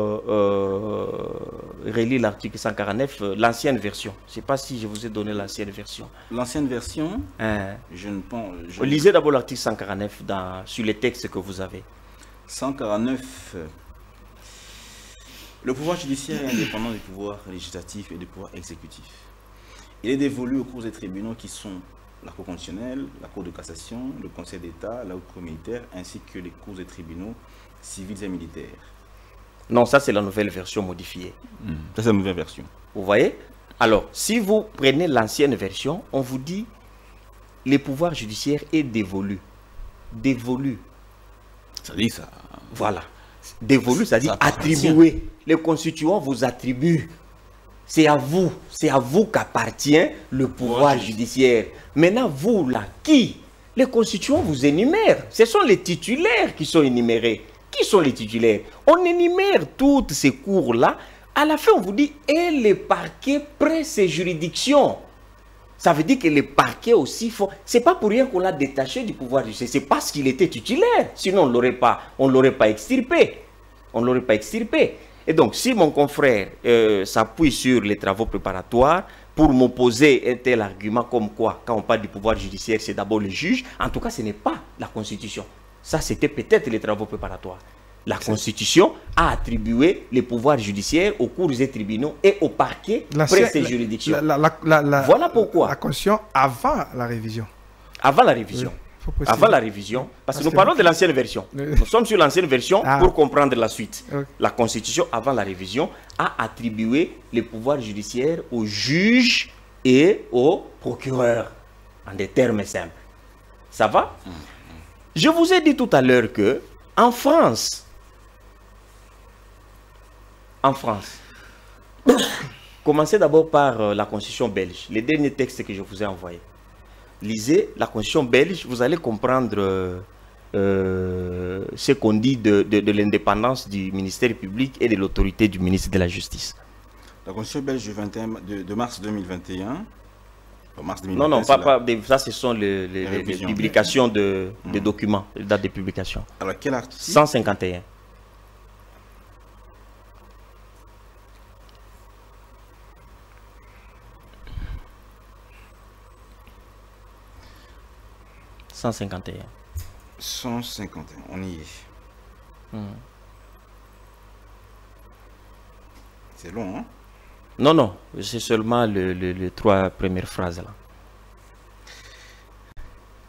relire l'article 149, l'ancienne version. Je ne sais pas si je vous ai donné l'ancienne version. L'ancienne version, je ne pense... Lisez d'abord l'article 149 sur les textes que vous avez. 149. Le pouvoir judiciaire est indépendant du pouvoir législatif et du pouvoir exécutif. Il est dévolu aux cours des tribunaux qui sont la Cour constitutionnelle, la Cour de cassation, le Conseil d'État, la Haute Cour militaire, ainsi que les cours des tribunaux civils et militaires. Non, ça c'est la nouvelle version modifiée. Ça c'est la nouvelle version. Vous voyez? Alors, si vous prenez l'ancienne version, on vous dit le pouvoir judiciaire est dévolu. Dévolu. Ça dit ça. Voilà. Dévolu, ça dit attribué. Les constituants vous attribuent. C'est à vous qu'appartient le pouvoir judiciaire. Maintenant, vous, là, qui? Les constituants vous énumèrent. Ce sont les titulaires qui sont énumérés. Qui sont les titulaires? On énumère toutes ces cours-là. À la fin, on vous dit, et les parquets près ces juridictions. Ça veut dire que les parquets aussi font... C'est pas pour rien qu'on l'a détaché du pouvoir judiciaire. C'est parce qu'il était titulaire. Sinon, on ne l'aurait pas extirpé. On ne l'aurait pas extirpé. Et donc, si mon confrère s'appuie sur les travaux préparatoires pour m'opposer un tel argument comme quoi, quand on parle du pouvoir judiciaire, c'est d'abord le juge, en tout cas, ce n'est pas la Constitution. Ça, c'était peut-être les travaux préparatoires. La Constitution a attribué les pouvoirs judiciaires aux cours et tribunaux et aux parquets près ces juridictions. Voilà pourquoi. La Constitution avant la révision. Avant la révision. Avant la révision, parce que nous parlons de l'ancienne version. Nous sommes sur l'ancienne version pour comprendre la suite. La Constitution, avant la révision, a attribué les pouvoirs judiciaires aux juges et aux procureurs, en des termes simples. Ça va? Je vous ai dit tout à l'heure que en France, commencez d'abord par la Constitution belge, les derniers textes que je vous ai envoyés. Lisez la Constitution belge, vous allez comprendre ce qu'on dit de l'indépendance du ministère public et de l'autorité du ministre de la Justice. La Constitution belge de mars 2021. Mars 2021 non, ça ce sont les publications de documents, les dates de publication. Alors quel article? 151. « 151. 151, on y est. C'est long, hein? Non, c'est seulement les trois premières phrases là.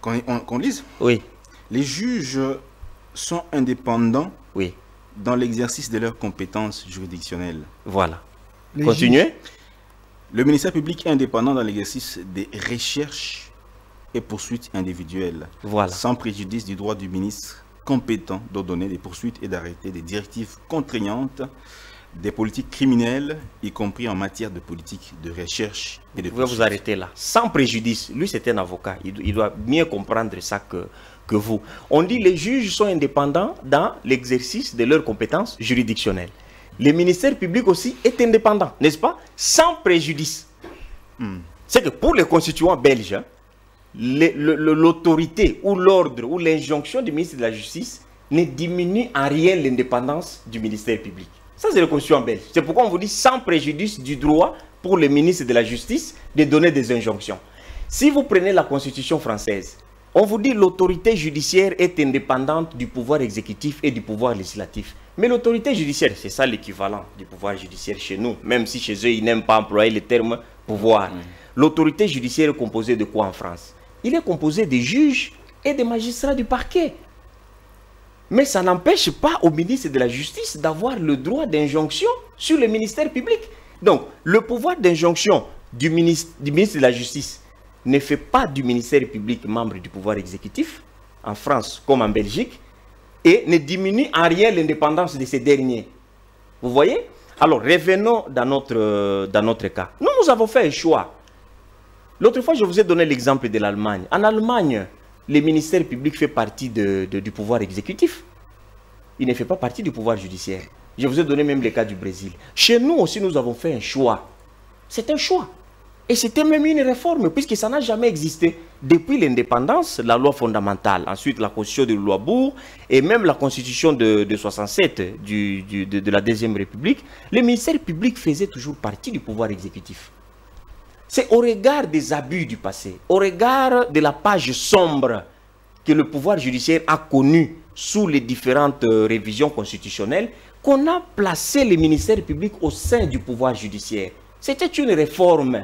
Qu'on lise. Oui. Les juges sont indépendants Oui. dans l'exercice de leurs compétences juridictionnelles. Voilà. Les Continuez. Le ministère public est indépendant dans l'exercice des recherches et poursuites individuelles, Voilà. sans préjudice du droit du ministre compétent d'ordonner des poursuites et d'arrêter des directives contraignantes des politiques criminelles, y compris en matière de politique de recherche et de Vous pouvez vous arrêter là. Sans préjudice. Lui, c'est un avocat. Il doit mieux comprendre ça que vous. On dit les juges sont indépendants dans l'exercice de leurs compétences juridictionnelles. Le ministère public aussi est indépendant, n'est-ce pas? Sans préjudice. C'est que pour les constituants belges, hein, l'autorité ou l'ordre ou l'injonction du ministre de la Justice ne diminue en rien l'indépendance du ministère public. Ça, c'est le constituant belge. C'est pourquoi on vous dit sans préjudice du droit pour le ministre de la Justice de donner des injonctions. Si vous prenez la Constitution française, on vous dit l'autorité judiciaire est indépendante du pouvoir exécutif et du pouvoir législatif. Mais l'autorité judiciaire, c'est ça l'équivalent du pouvoir judiciaire chez nous, même si chez eux, ils n'aiment pas employer le terme pouvoir. L'autorité judiciaire est composée de quoi en France? Il est composé des juges et des magistrats du parquet. Mais ça n'empêche pas au ministre de la Justice d'avoir le droit d'injonction sur le ministère public. Donc, le pouvoir d'injonction du ministre de la Justice ne fait pas du ministère public membre du pouvoir exécutif, en France comme en Belgique, et ne diminue en rien l'indépendance de ces derniers. Vous voyez? Alors, revenons dans notre cas. Nous avons fait un choix. L'autre fois, je vous ai donné l'exemple de l'Allemagne. En Allemagne, le ministère public fait partie du pouvoir exécutif. Il ne fait pas partie du pouvoir judiciaire. Je vous ai donné même le cas du Brésil. Chez nous aussi, nous avons fait un choix. C'est un choix. Et c'était même une réforme, puisque ça n'a jamais existé. Depuis l'indépendance, la loi fondamentale, ensuite la constitution de Louisbourg, et même la constitution de 67 de la Deuxième République, le ministère public faisait toujours partie du pouvoir exécutif. C'est au regard des abus du passé, au regard de la page sombre que le pouvoir judiciaire a connue sous les différentes révisions constitutionnelles, qu'on a placé le ministère public au sein du pouvoir judiciaire. C'était une réforme.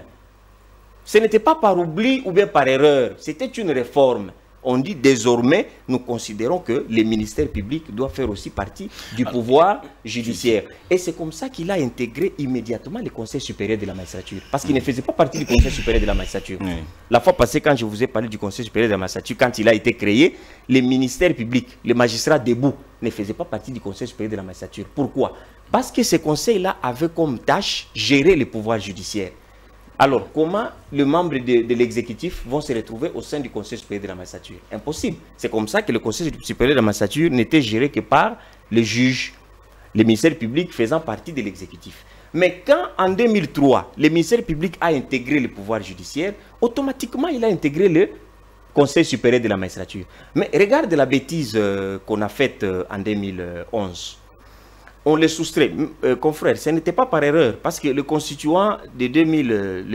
Ce n'était pas par oubli ou bien par erreur, c'était une réforme. On dit désormais, nous considérons que le ministère public doit faire aussi partie du pouvoir judiciaire. Et c'est comme ça qu'il a intégré immédiatement le Conseil supérieur de la magistrature. Parce qu'il ne faisait pas partie du Conseil supérieur de la magistrature. La fois passée, quand je vous ai parlé du Conseil supérieur de la magistrature, quand il a été créé, le ministère public, les magistrats debout, ne faisaient pas partie du Conseil supérieur de la magistrature. Pourquoi? Parce que ce conseil-là avait comme tâche gérer le pouvoir judiciaire. Alors, comment les membres de l'exécutif vont se retrouver au sein du Conseil supérieur de la magistrature? Impossible. C'est comme ça que le Conseil supérieur de la magistrature n'était géré que par les juges, le ministère public faisant partie de l'exécutif. Mais quand, en 2003, le ministère public a intégré le pouvoir judiciaire, automatiquement, il a intégré le Conseil supérieur de la magistrature. Mais regarde la bêtise qu'on a faite en 2011. On les soustrait. Confrère, ce n'était pas par erreur, parce que le constituant de 2000,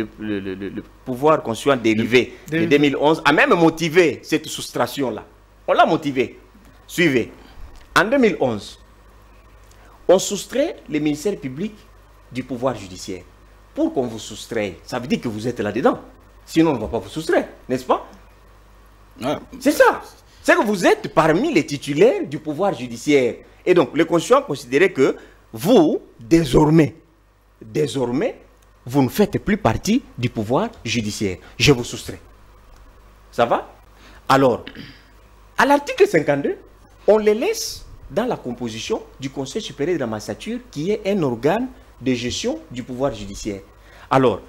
le pouvoir constituant dérivé de 2011 a même motivé cette soustraction-là. On l'a motivé. Suivez. En 2011, on soustrait le ministère public du pouvoir judiciaire. Pour qu'on vous soustraye, ça veut dire que vous êtes là-dedans. Sinon, on ne va pas vous soustraire, n'est-ce pas? C'est ça. C'est que vous êtes parmi les titulaires du pouvoir judiciaire. Et donc, le constituant considérait que vous, désormais, vous ne faites plus partie du pouvoir judiciaire. Je vous soustrais. Ça va? Alors, à l'article 52, on les laisse dans la composition du Conseil supérieur de la magistrature, qui est un organe de gestion du pouvoir judiciaire. Alors,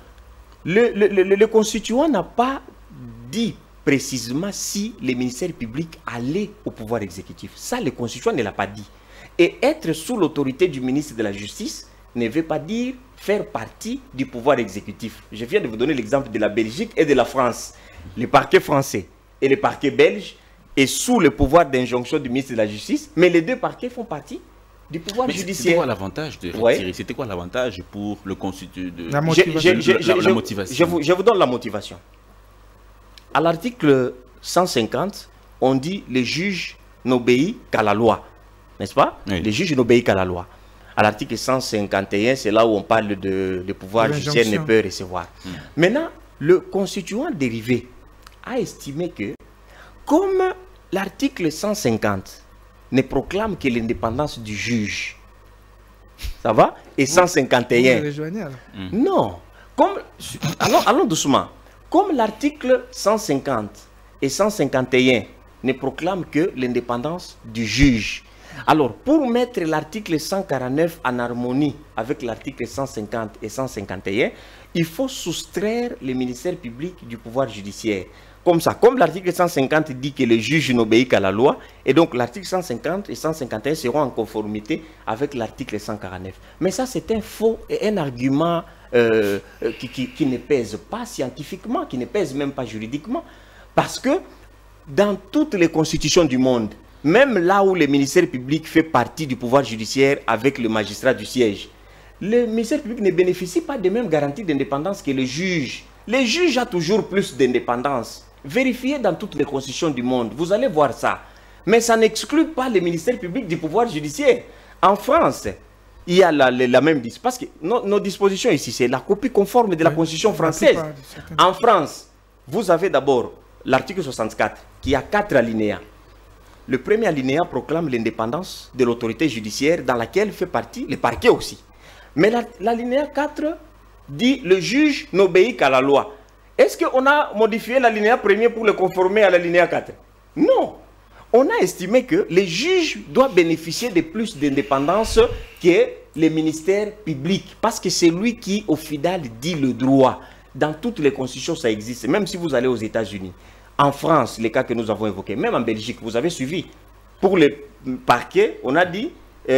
le constituant n'a pas dit précisément si le ministère public allait au pouvoir exécutif. Ça, le constituant ne l'a pas dit. Et être sous l'autorité du ministre de la Justice ne veut pas dire faire partie du pouvoir exécutif. Je viens de vous donner l'exemple de la Belgique et de la France. Le parquet français et le parquet belge est sous le pouvoir d'injonction du ministre de la Justice, mais les deux parquets font partie du pouvoir judiciaire. C'était quoi l'avantage de retirer? C'était quoi l'avantage pour le constituant de la motivation. La motivation. Je vous donne la motivation. À l'article 150, on dit les juges n'obéissent qu'à la loi. N'est-ce pas? Oui. Les juges n'obéissent qu'à la loi. À l'article 151, c'est là où on parle de pouvoir judiciaire ne peut recevoir. Maintenant, le constituant dérivé a estimé que comme l'article 150 ne proclame que l'indépendance du juge, ça va? Et 151... Non. Comme, allons doucement. Comme l'article 150 et 151 ne proclament que l'indépendance du juge. Alors, pour mettre l'article 149 en harmonie avec l'article 150 et 151, il faut soustraire le ministère public du pouvoir judiciaire. Comme ça, comme l'article 150 dit que le juge n'obéit qu'à la loi, et donc l'article 150 et 151 seront en conformité avec l'article 149. Mais ça, c'est un faux et un argument qui ne pèse pas scientifiquement, qui ne pèse même pas juridiquement. Parce que dans toutes les constitutions du monde, même là où le ministère public fait partie du pouvoir judiciaire avec le magistrat du siège, le ministère public ne bénéficie pas des mêmes garanties d'indépendance que le juge. Le juge a toujours plus d'indépendance. Vérifiez dans toutes les constitutions du monde, vous allez voir ça. Mais ça n'exclut pas le ministère public du pouvoir judiciaire. En France, il y a la même disposition. Parce que nos dispositions ici, c'est la copie conforme de la Constitution française. En France, vous avez d'abord l'article 64 qui a 4 alinéas. Le premier alinéa proclame l'indépendance de l'autorité judiciaire dans laquelle fait partie le parquet aussi. Mais l'alinéa 4 dit le juge n'obéit qu'à la loi. Est-ce qu'on a modifié l'alinéa premier pour le conformer à l'alinéa 4? Non. On a estimé que les juges doivent bénéficier de plus d'indépendance que les ministères publics. Parce que c'est lui qui, au final, dit le droit. Dans toutes les constitutions, ça existe. Même si vous allez aux États-Unis. En France, les cas que nous avons évoqués, même en Belgique, vous avez suivi. Pour les parquets, on a dit,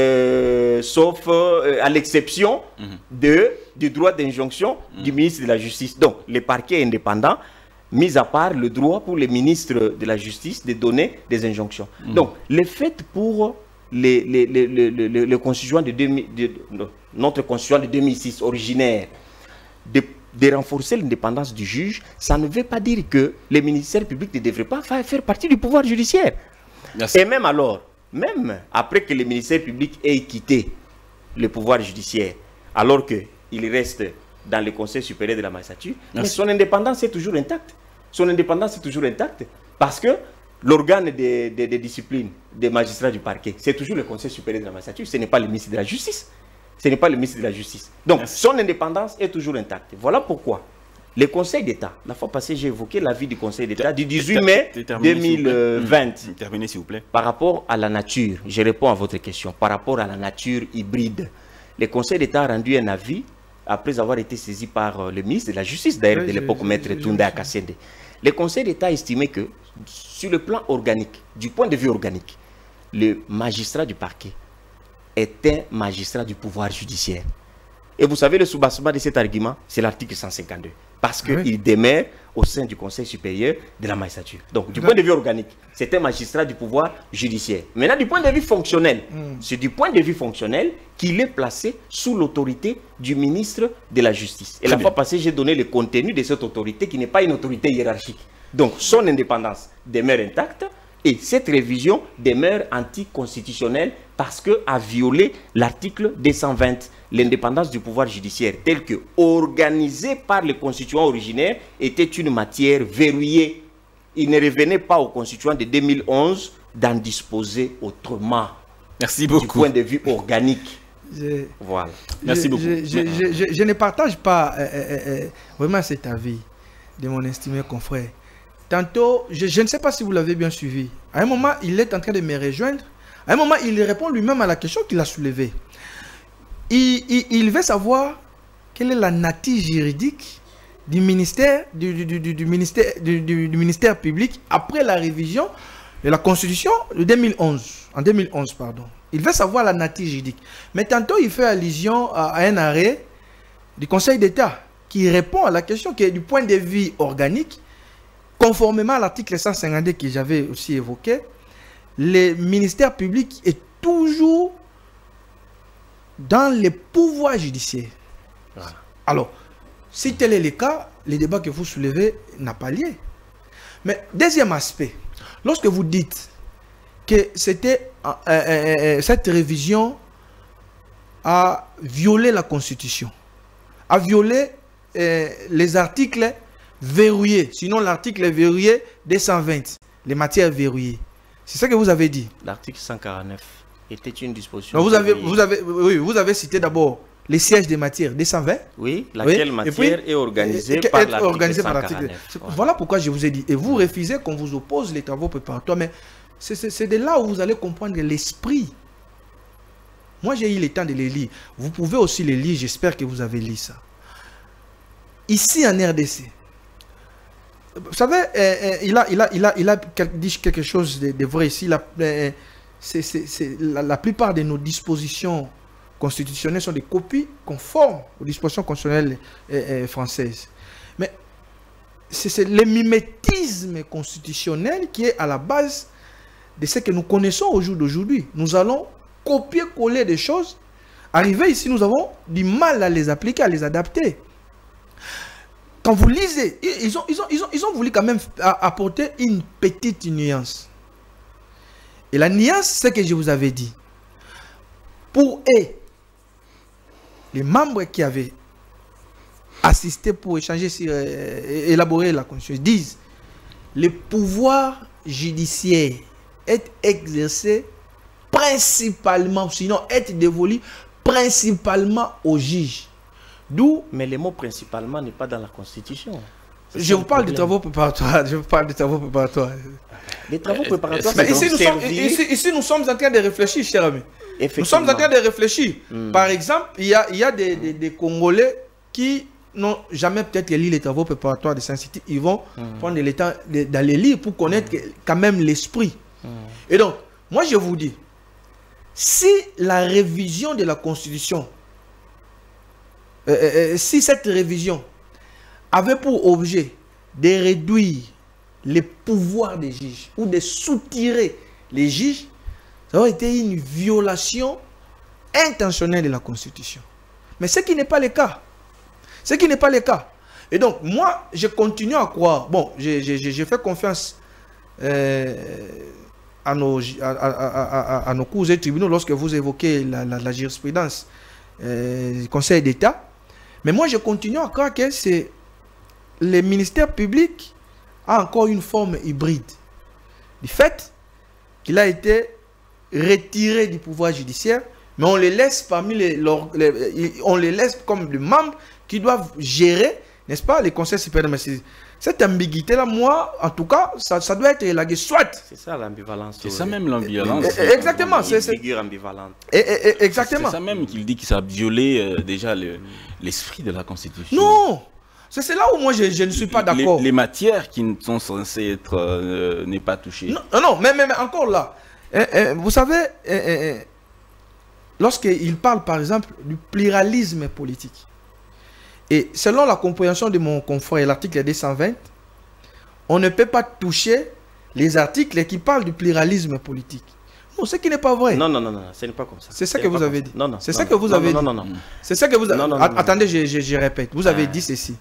sauf à l'exception du droit d'injonction du ministre de la Justice. Donc, les parquets indépendants, mis à part le droit pour les ministres de la Justice de donner des injonctions. Donc, le fait pour le constituant notre constituant de 2006 originaire de renforcer l'indépendance du juge, ça ne veut pas dire que les ministères publics ne devraient pas faire partie du pouvoir judiciaire. Merci. Et même alors, même après que le ministère public ait quitté le pouvoir judiciaire, alors qu'il reste dans le Conseil supérieur de la magistrature, mais son indépendance est toujours intacte. Son indépendance est toujours intacte parce que l'organe de discipline des magistrats du parquet, c'est toujours le Conseil supérieur de la magistrature, ce n'est pas le ministre de la Justice. Ce n'est pas le ministre de la Justice. Donc, son indépendance est toujours intacte. Voilà pourquoi le Conseil d'État, la fois passée, j'ai évoqué l'avis du Conseil d'État du 18 mai 2020. Terminez, s'il vous plaît. Par rapport à la nature, je réponds à votre question, par rapport à la nature hybride, le Conseil d'État a rendu un avis après avoir été saisi par le ministre de la Justice, d'ailleurs de l'époque, Maître Tounda Akassende. Le Conseil d'État a estimé que, sur le plan organique, du point de vue organique, le magistrat du parquet est un magistrat du pouvoir judiciaire. Et vous savez, le soubassement de cet argument, c'est l'article 152. Parce qu'il demeure au sein du Conseil supérieur de la magistrature. Donc, du point de vue organique, c'est un magistrat du pouvoir judiciaire. Maintenant, du point de vue fonctionnel, c'est du point de vue fonctionnel qu'il est placé sous l'autorité du ministre de la Justice. Et la fois passée, j'ai donné le contenu de cette autorité qui n'est pas une autorité hiérarchique. Donc, son indépendance demeure intacte. Et cette révision demeure anticonstitutionnelle parce qu'elle a violé l'article 220, l'indépendance du pouvoir judiciaire, tel que organisée par les constituants originaires, était une matière verrouillée. Il ne revenait pas aux constituants de 2011 d'en disposer autrement. Merci beaucoup. Du point de vue organique. Voilà. Merci beaucoup. Je ne partage pas vraiment cet avis de mon estimé confrère. Tantôt, je ne sais pas si vous l'avez bien suivi. À un moment, il est en train de me rejoindre. À un moment, il répond lui-même à la question qu'il a soulevée. Il veut savoir quelle est la nature juridique du ministère, du ministère public après la révision de la Constitution de 2011. En 2011, pardon. Il veut savoir la nature juridique. Mais tantôt, il fait allusion à un arrêt du Conseil d'État qui répond à la question qui est du point de vue organique. Conformément à l'article 152 que j'avais aussi évoqué, le ministère public est toujours dans les pouvoirs judiciaires. Voilà. Alors, si tel est le cas, le débat que vous soulevez n'a pas lieu. Mais deuxième aspect, lorsque vous dites que c'était cette révision a violé la Constitution, a violé les articles verrouillé, sinon l'article est verrouillé 220. les matières verrouillées. C'est ça que vous avez dit. L'article 149 était une disposition. Non, vous avez cité d'abord les sièges des matières, des 120. Oui, laquelle matière est organisée par l'article 149. Voilà pourquoi je vous ai dit. Et vous refusez qu'on vous oppose les travaux préparatoires. Mais c'est de là où vous allez comprendre l'esprit. Moi, j'ai eu le temps de les lire. Vous pouvez aussi les lire. J'espère que vous avez lu ça. Ici, en RDC, vous savez, il a dit quelque chose de vrai ici. La plupart de nos dispositions constitutionnelles sont des copies conformes aux dispositions constitutionnelles françaises. Mais c'est le mimétisme constitutionnel qui est à la base de ce que nous connaissons au jour d'aujourd'hui. Nous allons copier-coller des choses. Arrivé ici, nous avons du mal à les appliquer, à les adapter. Quand vous lisez, ils ont voulu quand même apporter une petite nuance. Et la nuance, c'est ce que je vous avais dit. Pour eux, les membres qui avaient assisté pour échanger sur élaborer la Constitution disent le pouvoir judiciaire est exercé principalement, sinon est dévolu principalement aux juges. D'où. Mais le mot principalement n'est pas dans la Constitution. Je vous parle des travaux préparatoires. Je vous parle des travaux préparatoires. Les travaux préparatoires, ici, nous sommes en train de réfléchir, cher ami. Nous sommes en train de réfléchir. Par exemple, il y a des Congolais qui n'ont jamais peut-être lu les travaux préparatoires de Saint-City. Ils vont prendre le temps d'aller lire pour connaître quand même l'esprit. Et donc, moi je vous dis, si la révision de la Constitution, si cette révision avait pour objet de réduire les pouvoirs des juges ou de soutirer les juges, ça aurait été une violation intentionnelle de la Constitution. Mais ce qui n'est pas le cas. Ce qui n'est pas le cas. Et donc, moi, je continue à croire. Bon, j'ai fait confiance à nos cours et tribunaux lorsque vous évoquez la jurisprudence du Conseil d'État. Mais moi, je continue à croire que c'est le ministère public a encore une forme hybride. Du fait qu'il a été retiré du pouvoir judiciaire, mais on les laisse on les laisse comme des membres qui doivent gérer, n'est-ce pas, les conseils supérieurs. Mais cette ambiguïté-là, moi, en tout cas, ça doit être élagué. Soit. C'est ça l'ambivalence. C'est ça même l'ambivalence. Exactement. C'est une figure ambivalente. Exactement. C'est ça même qu'il dit que ça a violé déjà l'esprit de la Constitution. Non. C'est là où moi je ne suis pas d'accord. Les matières qui sont censées être n'est pas touchées. Non, mais encore là. Vous savez, lorsqu'il parle par exemple du pluralisme politique, et selon la compréhension de mon confrère, l'article 220, on ne peut pas toucher les articles qui parlent du pluralisme politique. Non, ce qui n'est pas vrai. Non, ce n'est pas comme ça. C'est ça que vous avez dit. Non. C'est ça que vous avez dit. Non. C'est ça que vous avez dit. Attendez, je répète. Vous avez dit ceci.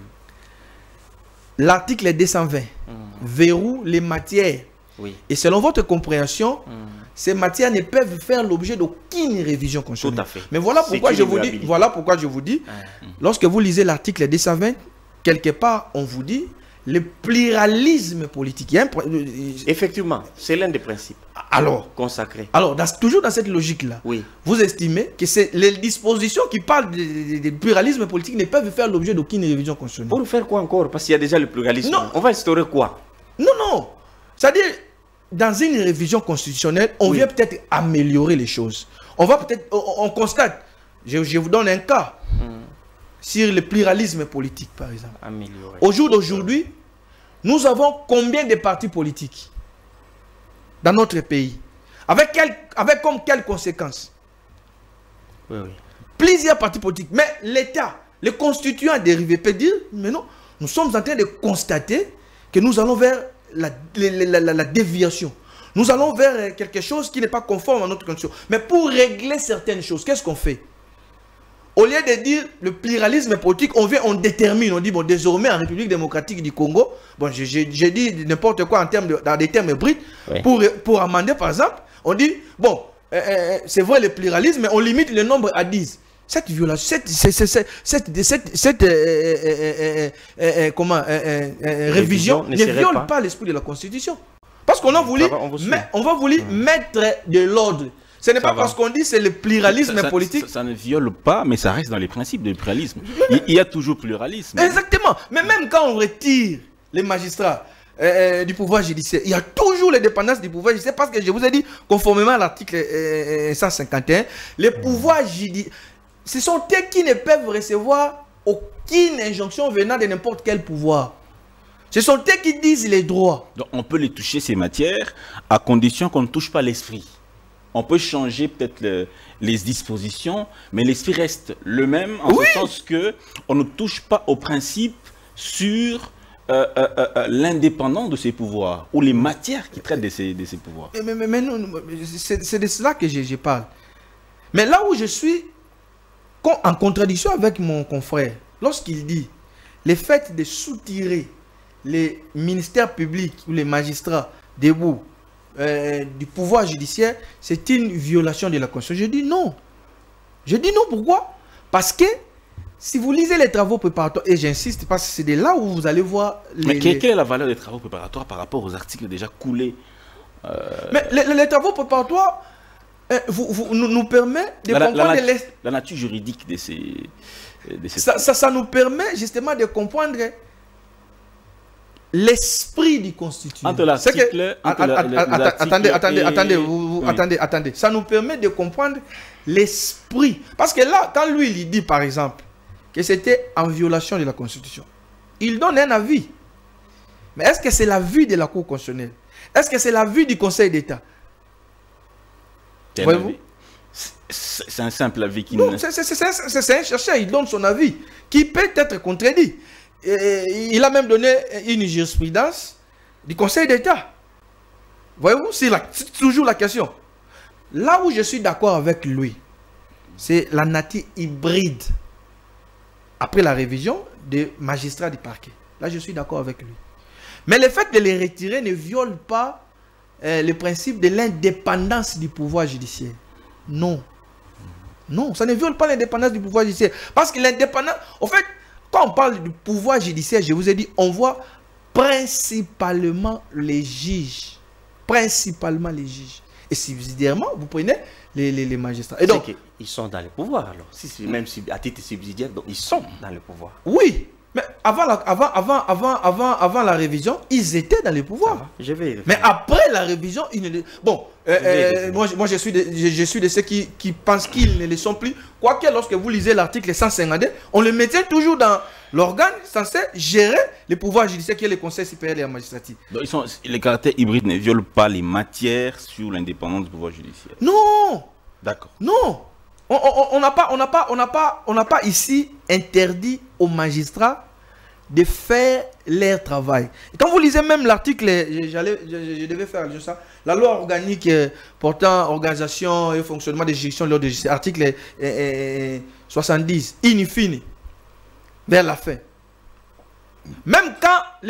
L'article 220 verrouille les matières. Oui. Et selon votre compréhension, ces matières ne peuvent faire l'objet d'aucune révision constitutionnelle. Tout à fait. Mais voilà pourquoi je vous dis, lorsque vous lisez l'article 220, quelque part, on vous dit le pluralisme politique. Effectivement, c'est l'un des principes consacrés. Alors, toujours dans cette logique-là, oui. Vous estimez que les dispositions qui parlent du pluralisme politique ne peuvent faire l'objet d'aucune révision constitutionnelle. Pour faire quoi encore? Parce qu'il y a déjà le pluralisme. Non. On va instaurer quoi? Non. C'est-à-dire, dans une révision constitutionnelle, on vient peut-être améliorer les choses. On constate, je vous donne un cas, sur le pluralisme politique, par exemple. Améliorer. Au jour d'aujourd'hui, nous avons combien de partis politiques dans notre pays? Avec comme quelles conséquences? Oui. Plusieurs partis politiques. Mais l'État, le constituant dérivé, peut dire, mais non, nous sommes en train de constater que nous allons vers la déviation. Nous allons vers quelque chose qui n'est pas conforme à notre constitution. Mais pour régler certaines choses, qu'est-ce qu'on fait? Au lieu de dire le pluralisme politique, on détermine, on dit, bon, désormais en République démocratique du Congo, bon, j'ai dit n'importe quoi dans des termes hybrides, pour amender par exemple, on dit, bon, c'est vrai le pluralisme, mais on limite le nombre à 10. Cette violation, cette révision ne viole pas l'esprit de la Constitution. Parce qu'on a voulu, on va voulu mettre de l'ordre. Ce n'est pas parce qu'on dit c'est le pluralisme politique. Ça ne viole pas, mais ça reste dans les principes du pluralisme. Il y a toujours pluralisme. Exactement. Mais même quand on retire les magistrats du pouvoir judiciaire, il y a toujours l'indépendance du pouvoir judiciaire. Parce que je vous ai dit, conformément à l'article 151, les pouvoirs judiciaires, ce sont eux qui ne peuvent recevoir aucune injonction venant de n'importe quel pouvoir. Ce sont eux qui disent les droits. Donc on peut les toucher, ces matières, à condition qu'on ne touche pas l'esprit. On peut changer peut-être les dispositions, mais l'esprit reste le même, en ce sens qu'on ne touche pas au principe sur l'indépendance de ces pouvoirs, ou les matières qui traitent de ces pouvoirs. Mais c'est de cela que je parle. Mais là où je suis en contradiction avec mon confrère, lorsqu'il dit le fait de soutirer les ministères publics ou les magistrats debout du pouvoir judiciaire, c'est une violation de la Constitution. Je dis non. Je dis non, pourquoi? Parce que si vous lisez les travaux préparatoires, et j'insiste, parce que c'est de là où vous allez voir... Mais quelle est la valeur des travaux préparatoires par rapport aux articles déjà coulés? Mais les travaux préparatoires nous permettent de comprendre... La nature juridique de ces... Ça nous permet justement de comprendre l'esprit du Constitution. Entre l'article... Attendez. Ça nous permet de comprendre l'esprit. Parce que là, quand lui, il dit par exemple que c'était en violation de la Constitution, il donne un avis. Mais est-ce que c'est l'avis de la Cour constitutionnelle? Est-ce que c'est l'avis du Conseil d'État? Voyez-vous? C'est un simple avis qui... Non, c'est un chercheur, il donne son avis, qui peut être contredit. Il a même donné une jurisprudence du Conseil d'État. Voyez-vous, c'est toujours la question. Là où je suis d'accord avec lui, c'est la nature hybride. Après la révision des magistrats du parquet. Là, je suis d'accord avec lui. Mais le fait de les retirer ne viole pas le principe de l'indépendance du pouvoir judiciaire. Non. Non, ça ne viole pas l'indépendance du pouvoir judiciaire. Parce que l'indépendance... En fait, quand on parle du pouvoir judiciaire, je vous ai dit, on voit principalement les juges. Principalement les juges. Et subsidiairement, vous prenez les magistrats. Et donc, ils sont dans le pouvoir alors. Même à titre subsidiaire, donc ils sont dans le pouvoir. Oui. Mais avant la révision, ils étaient dans le pouvoir. Je vais. Mais après la révision, ils ne les... Bon, moi je suis de ceux qui pensent qu'ils ne le sont plus. Quoique lorsque vous lisez l'article 152, on le mettait toujours dans l'organe censé gérer le pouvoir judiciaire qui est le Conseil supérieur de la magistrature. Donc les caractères hybrides ne violent pas les matières sur l'indépendance du pouvoir judiciaire. Non. D'accord. Non. On n'a pas ici interdit aux magistrats de faire leur travail. Et quand vous lisez même l'article, je devais faire juste ça, la loi organique portant organisation et fonctionnement des juridictions de l'ordre de justice, article 70, in fine, vers la fin. Même quand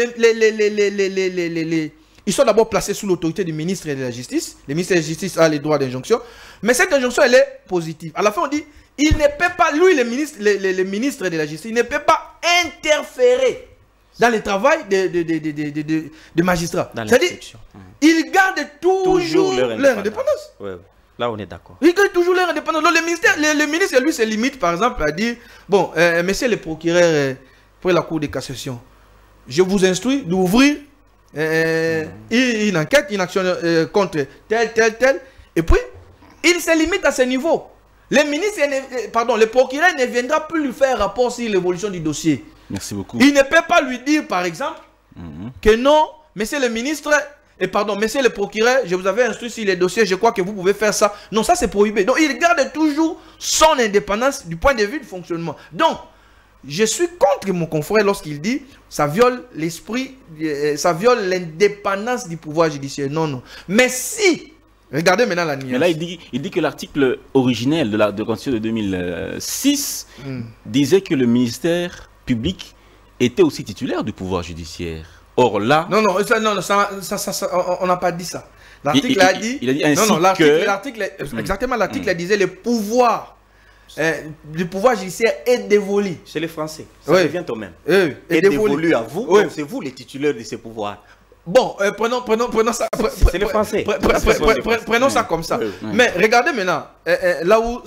ils sont d'abord placés sous l'autorité du ministre de la Justice. Le ministre de la Justice a les droits d'injonction. Mais cette injonction, elle est positive. À la fin, on dit, il ne peut pas, lui, le ministre de la Justice, il ne peut pas interférer dans le travail des magistrats. C'est-à-dire, ils gardent toujours leur indépendance. Ouais. Là, on est d'accord. Ils gardent toujours leur indépendance. Donc, le ministre, lui, se limite, par exemple, à dire, bon, monsieur le procureur pour la Cour de cassation, je vous instruis d'ouvrir une enquête, une action contre tel. Et puis, il se limite à ce niveau. Le procureur ne viendra plus lui faire rapport sur l'évolution du dossier. Merci beaucoup. Il ne peut pas lui dire, par exemple, que non, monsieur le ministre, monsieur le procureur, je vous avais instruit sur les dossiers, je crois que vous pouvez faire ça. Non, ça c'est prohibé. Donc, il garde toujours son indépendance du point de vue du fonctionnement. Donc, je suis contre mon confrère lorsqu'il dit ça viole l'esprit, ça viole l'indépendance du pouvoir judiciaire. Non. Mais si, regardez maintenant la nuance. Mais là, il dit que l'article originel de la Constitution de 2006 disait que le ministère public était aussi titulaire du pouvoir judiciaire. Or là... Non, on n'a pas dit ça. L'article a dit... Il a dit ainsi exactement, l'article disait le pouvoir... le pouvoir judiciaire est dévolu. C'est le français. Ça revient au même. Est dévolu à vous. C'est vous les titulaires de ce pouvoir. Bon, prenons ça. C'est le français. Prenons ça comme ça. Mais regardez maintenant, là où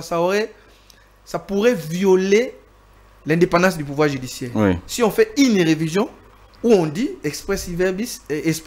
ça pourrait violer l'indépendance du pouvoir judiciaire. Si on fait une révision où on dit expressis verbis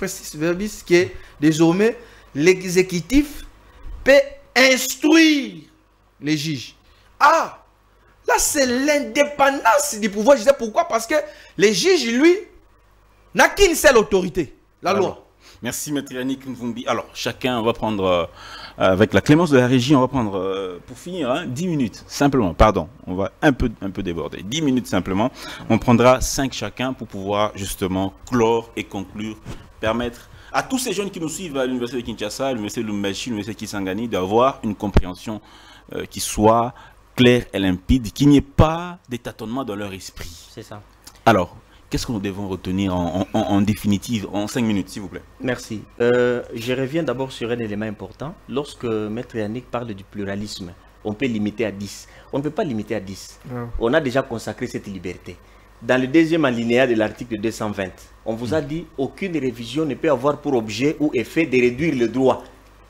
que désormais l'exécutif peut instruire les juges. Ah, là c'est l'indépendance du pouvoir judiciaire. Pourquoi? Parce que les juges, lui, n'a qu'une seule autorité, la loi. Merci Maître Yannick Mvumbi. Alors, chacun va prendre, avec la clémence de la régie, on va prendre, pour finir, 10 minutes, simplement, pardon, on va un peu déborder, 10 minutes simplement, on prendra 5 chacun pour pouvoir justement clore et conclure, permettre à tous ces jeunes qui nous suivent à l'Université de Kinshasa, à l'Université de Lubumbashi, à l'Université de Kisangani, d'avoir une compréhension qui soit claire et limpide, qu'il n'y ait pas des tâtonnements dans leur esprit. C'est ça. Alors, qu'est-ce que nous devons retenir en définitive, en 5 minutes, s'il vous plaît? Merci. Je reviens d'abord sur un élément important. Lorsque Maître Yannick parle du pluralisme, on peut limiter à 10. On ne peut pas limiter à 10. On a déjà consacré cette liberté. Dans le deuxième alinéa de l'article 220, on vous a dit aucune révision ne peut avoir pour objet ou effet de réduire le droit.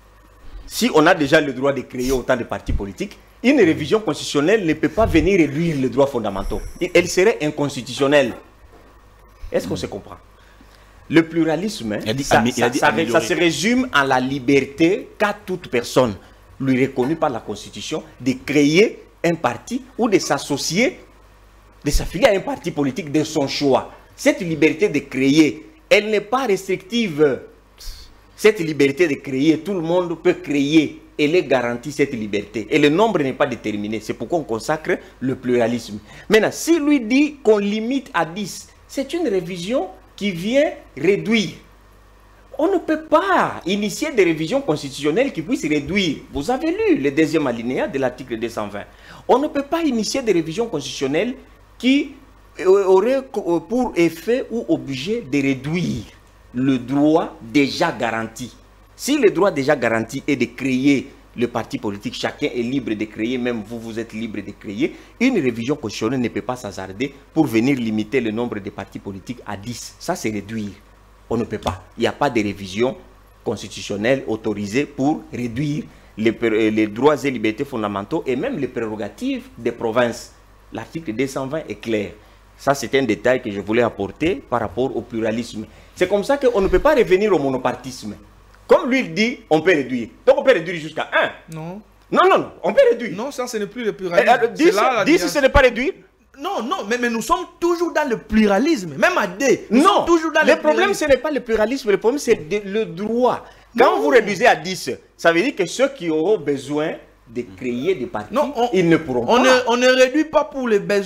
Si on a déjà le droit de créer autant de partis politiques, une révision constitutionnelle ne peut pas venir réduire les droits fondamentaux. Elle serait inconstitutionnelle. Est-ce qu'on se comprend? Le pluralisme, ça se résume à la liberté qu'a toute personne, lui reconnue par la Constitution, de créer un parti ou de s'associer, de s'affilier à un parti politique de son choix. Cette liberté de créer, elle n'est pas restrictive. Cette liberté de créer, tout le monde peut créer. Elle est garantie, cette liberté. Et le nombre n'est pas déterminé. C'est pourquoi on consacre le pluralisme. Maintenant, si lui dit qu'on limite à 10, c'est une révision qui vient réduire. On ne peut pas initier des révisions constitutionnelles qui puissent réduire. Vous avez lu le deuxième alinéa de l'article 220. On ne peut pas initier des révisions constitutionnelles qui auraient pour effet ou objet de réduire le droit déjà garanti. Si le droit déjà garanti est de créer le parti politique, chacun est libre de créer, même vous, vous êtes libre de créer, une révision constitutionnelle ne peut pas s'hasarder pour venir limiter le nombre de partis politiques à 10. Ça, c'est réduire. On ne peut pas. Il n'y a pas de révision constitutionnelle autorisée pour réduire les droits et libertés fondamentaux et même les prérogatives des provinces. L'article 220 est clair. Ça, c'est un détail que je voulais apporter par rapport au pluralisme. C'est comme ça qu'on ne peut pas revenir au monopartisme. Comme lui il dit, on peut réduire. Donc on peut réduire jusqu'à 1. Non. Non, on peut réduire. Non, ça, ce n'est plus le pluralisme. 10, ce n'est pas réduire. Non, mais nous sommes toujours dans le pluralisme. Même à D. Non, le problème, ce n'est pas le pluralisme. Le problème, c'est le droit. Quand vous réduisez à 10, ça veut dire que ceux qui auront besoin de créer des partis, ils ne pourront pas. On ne réduit pas pour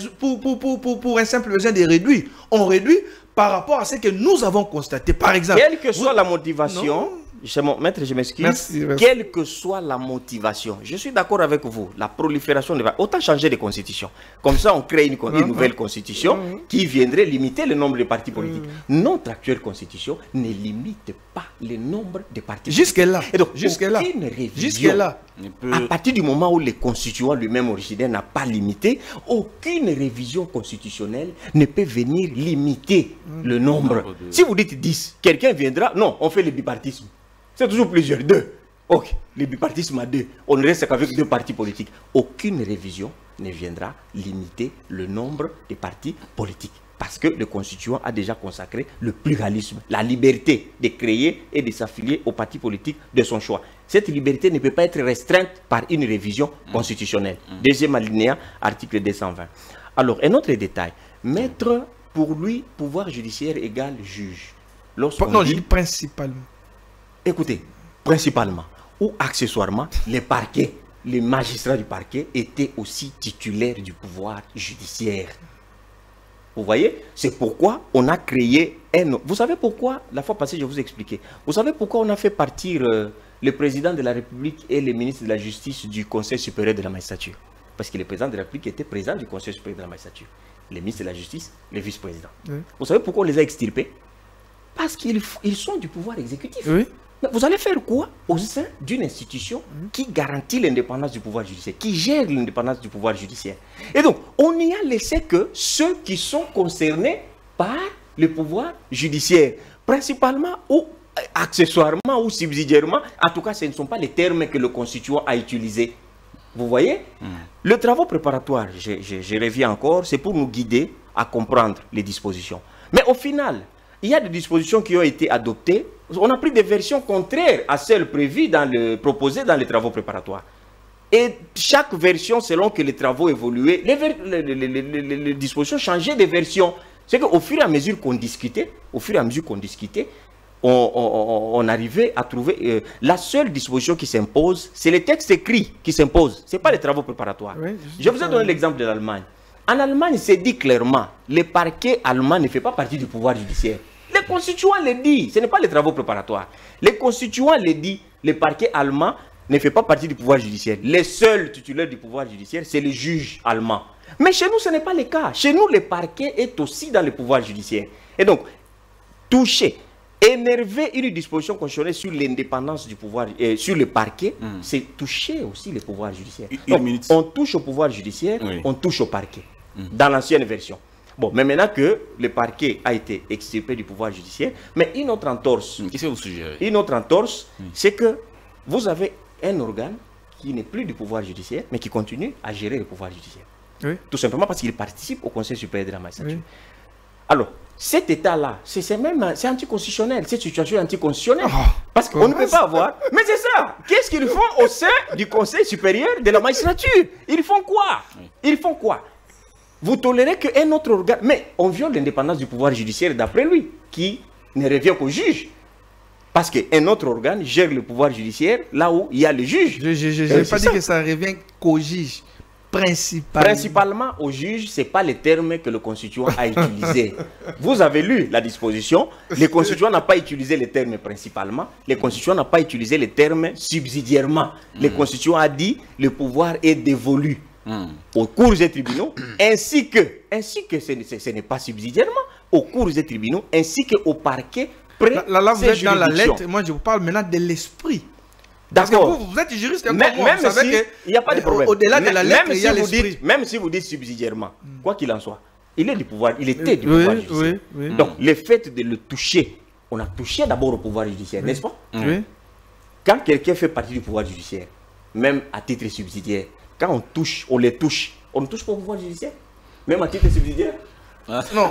un simple besoin de réduire. On réduit par rapport à ce que nous avons constaté. Par exemple, quelle que soit la motivation, maître, je m'excuse. Quelle que soit la motivation, je suis d'accord avec vous. La prolifération de... Autant changer de constitution. Comme ça, on crée une nouvelle constitution qui viendrait limiter le nombre de partis politiques. Notre actuelle constitution ne limite pas le nombre de partis politiques. Jusque-là. Et donc, aucune révision, à partir du moment où le constituant lui-même originaire n'a pas limité, aucune révision constitutionnelle ne peut venir limiter le nombre. Si vous dites 10, quelqu'un viendra... Non, on fait le bipartisme. C'est toujours plusieurs, 2. Ok, le bipartisme à 2. On ne reste qu'avec 2 partis politiques. Aucune révision ne viendra limiter le nombre de partis politiques. Parce que le constituant a déjà consacré le pluralisme, la liberté de créer et de s'affilier aux partis politiques de son choix. Cette liberté ne peut pas être restreinte par une révision constitutionnelle. Deuxième alinéa, article 220. Alors, un autre détail. Mettre pour lui pouvoir judiciaire égale juge. Non, je dis principalement. Écoutez, principalement ou accessoirement, les parquets, les magistrats du parquet étaient aussi titulaires du pouvoir judiciaire. Vous voyez, c'est pourquoi on a créé un... Vous savez pourquoi, la fois passée, je vous ai expliqué. Vous savez pourquoi on a fait partir le président de la République et le ministre de la Justice du Conseil supérieur de la magistrature? Parce que le président de la République était président du Conseil supérieur de la magistrature. Le ministre de la Justice, le vice-président. Vous savez pourquoi on les a extirpés? Parce qu'ils sont du pouvoir exécutif. Oui. Vous allez faire quoi au sein d'une institution qui garantit l'indépendance du pouvoir judiciaire, qui gère l'indépendance du pouvoir judiciaire? Et donc, on n'y a laissé que ceux qui sont concernés par le pouvoir judiciaire. principalement ou accessoirement ou subsidiairement. En tout cas, ce ne sont pas les termes que le constituant a utilisés. Vous voyez? Le travail préparatoire, je reviens encore, c'est pour nous guider à comprendre les dispositions. Mais au final, il y a des dispositions qui ont été adoptées. On a pris des versions contraires à celles prévues proposées dans les travaux préparatoires. Et chaque version, selon que les travaux évoluaient, les dispositions changeaient de version. C'est qu'au fur et à mesure qu'on discutait, on arrivait à trouver la seule disposition qui s'impose, c'est les textes écrits qui s'imposent. Ce n'est pas les travaux préparatoires. Oui, je vous ai donné l'exemple de l'Allemagne. En Allemagne, c'est dit clairement, le parquet allemand ne fait pas partie du pouvoir judiciaire. Les constituants le disent, ce n'est pas les travaux préparatoires. Les constituants le disent, le parquet allemand ne fait pas partie du pouvoir judiciaire. Les seuls titulaires du pouvoir judiciaire, c'est le juge allemand. Mais chez nous, ce n'est pas le cas. Chez nous, le parquet est aussi dans le pouvoir judiciaire. Et donc, toucher, énerver une disposition constitutionnelle sur l'indépendance du pouvoir, sur le parquet, c'est toucher aussi le pouvoir judiciaire. Donc, on touche au pouvoir judiciaire, on touche au parquet, dans l'ancienne version. Bon, mais maintenant que le parquet a été extirpé du pouvoir judiciaire, mais une autre entorse, c'est que vous avez un organe qui n'est plus du pouvoir judiciaire, mais qui continue à gérer le pouvoir judiciaire. Oui. Tout simplement parce qu'il participe au Conseil supérieur de la magistrature. Oui. Alors, cet état-là, c'est anticonstitutionnel, cette situation est anticonstitutionnelle. Parce qu'on ne peut pas avoir... Mais c'est ça. Qu'est-ce qu'ils font au sein du Conseil supérieur de la magistrature? Ils font quoi? Ils font quoi? Vous tolérez qu'un autre organe... Mais on viole l'indépendance du pouvoir judiciaire d'après lui, qui ne revient qu'au juge. Parce qu'un autre organe gère le pouvoir judiciaire là où il y a le juge. Je n'ai pas dit que ça revient qu'au juge. Principalement au juge, ce n'est pas le terme que le constituant a utilisé. Vous avez lu la disposition, le constituant n'a pas utilisé le terme principalement, le constituant n'a pas utilisé le terme subsidiairement. Le constituant a dit le pouvoir est dévolu aux cours et tribunaux, ainsi que ce n'est pas subsidiairement, aux cours et tribunaux, ainsi qu'au parquet. Là, vous êtes dans la lettre, moi je vous parle maintenant de l'esprit. Parce que vous êtes juriste, comme moi, même vous savez si il n'y a pas de problème. Au-delà de la lettre, il y a l'esprit. Même si vous dites subsidiairement, quoi qu'il en soit, il est du pouvoir, il était du pouvoir judiciaire. Donc, le fait de le toucher, on a touché d'abord au pouvoir judiciaire, n'est-ce pas? Quand quelqu'un fait partie du pouvoir judiciaire, même à titre subsidiaire, quand on touche, on les touche, on ne touche pas au pouvoir judiciaire, même à titre subsidiaire. Non.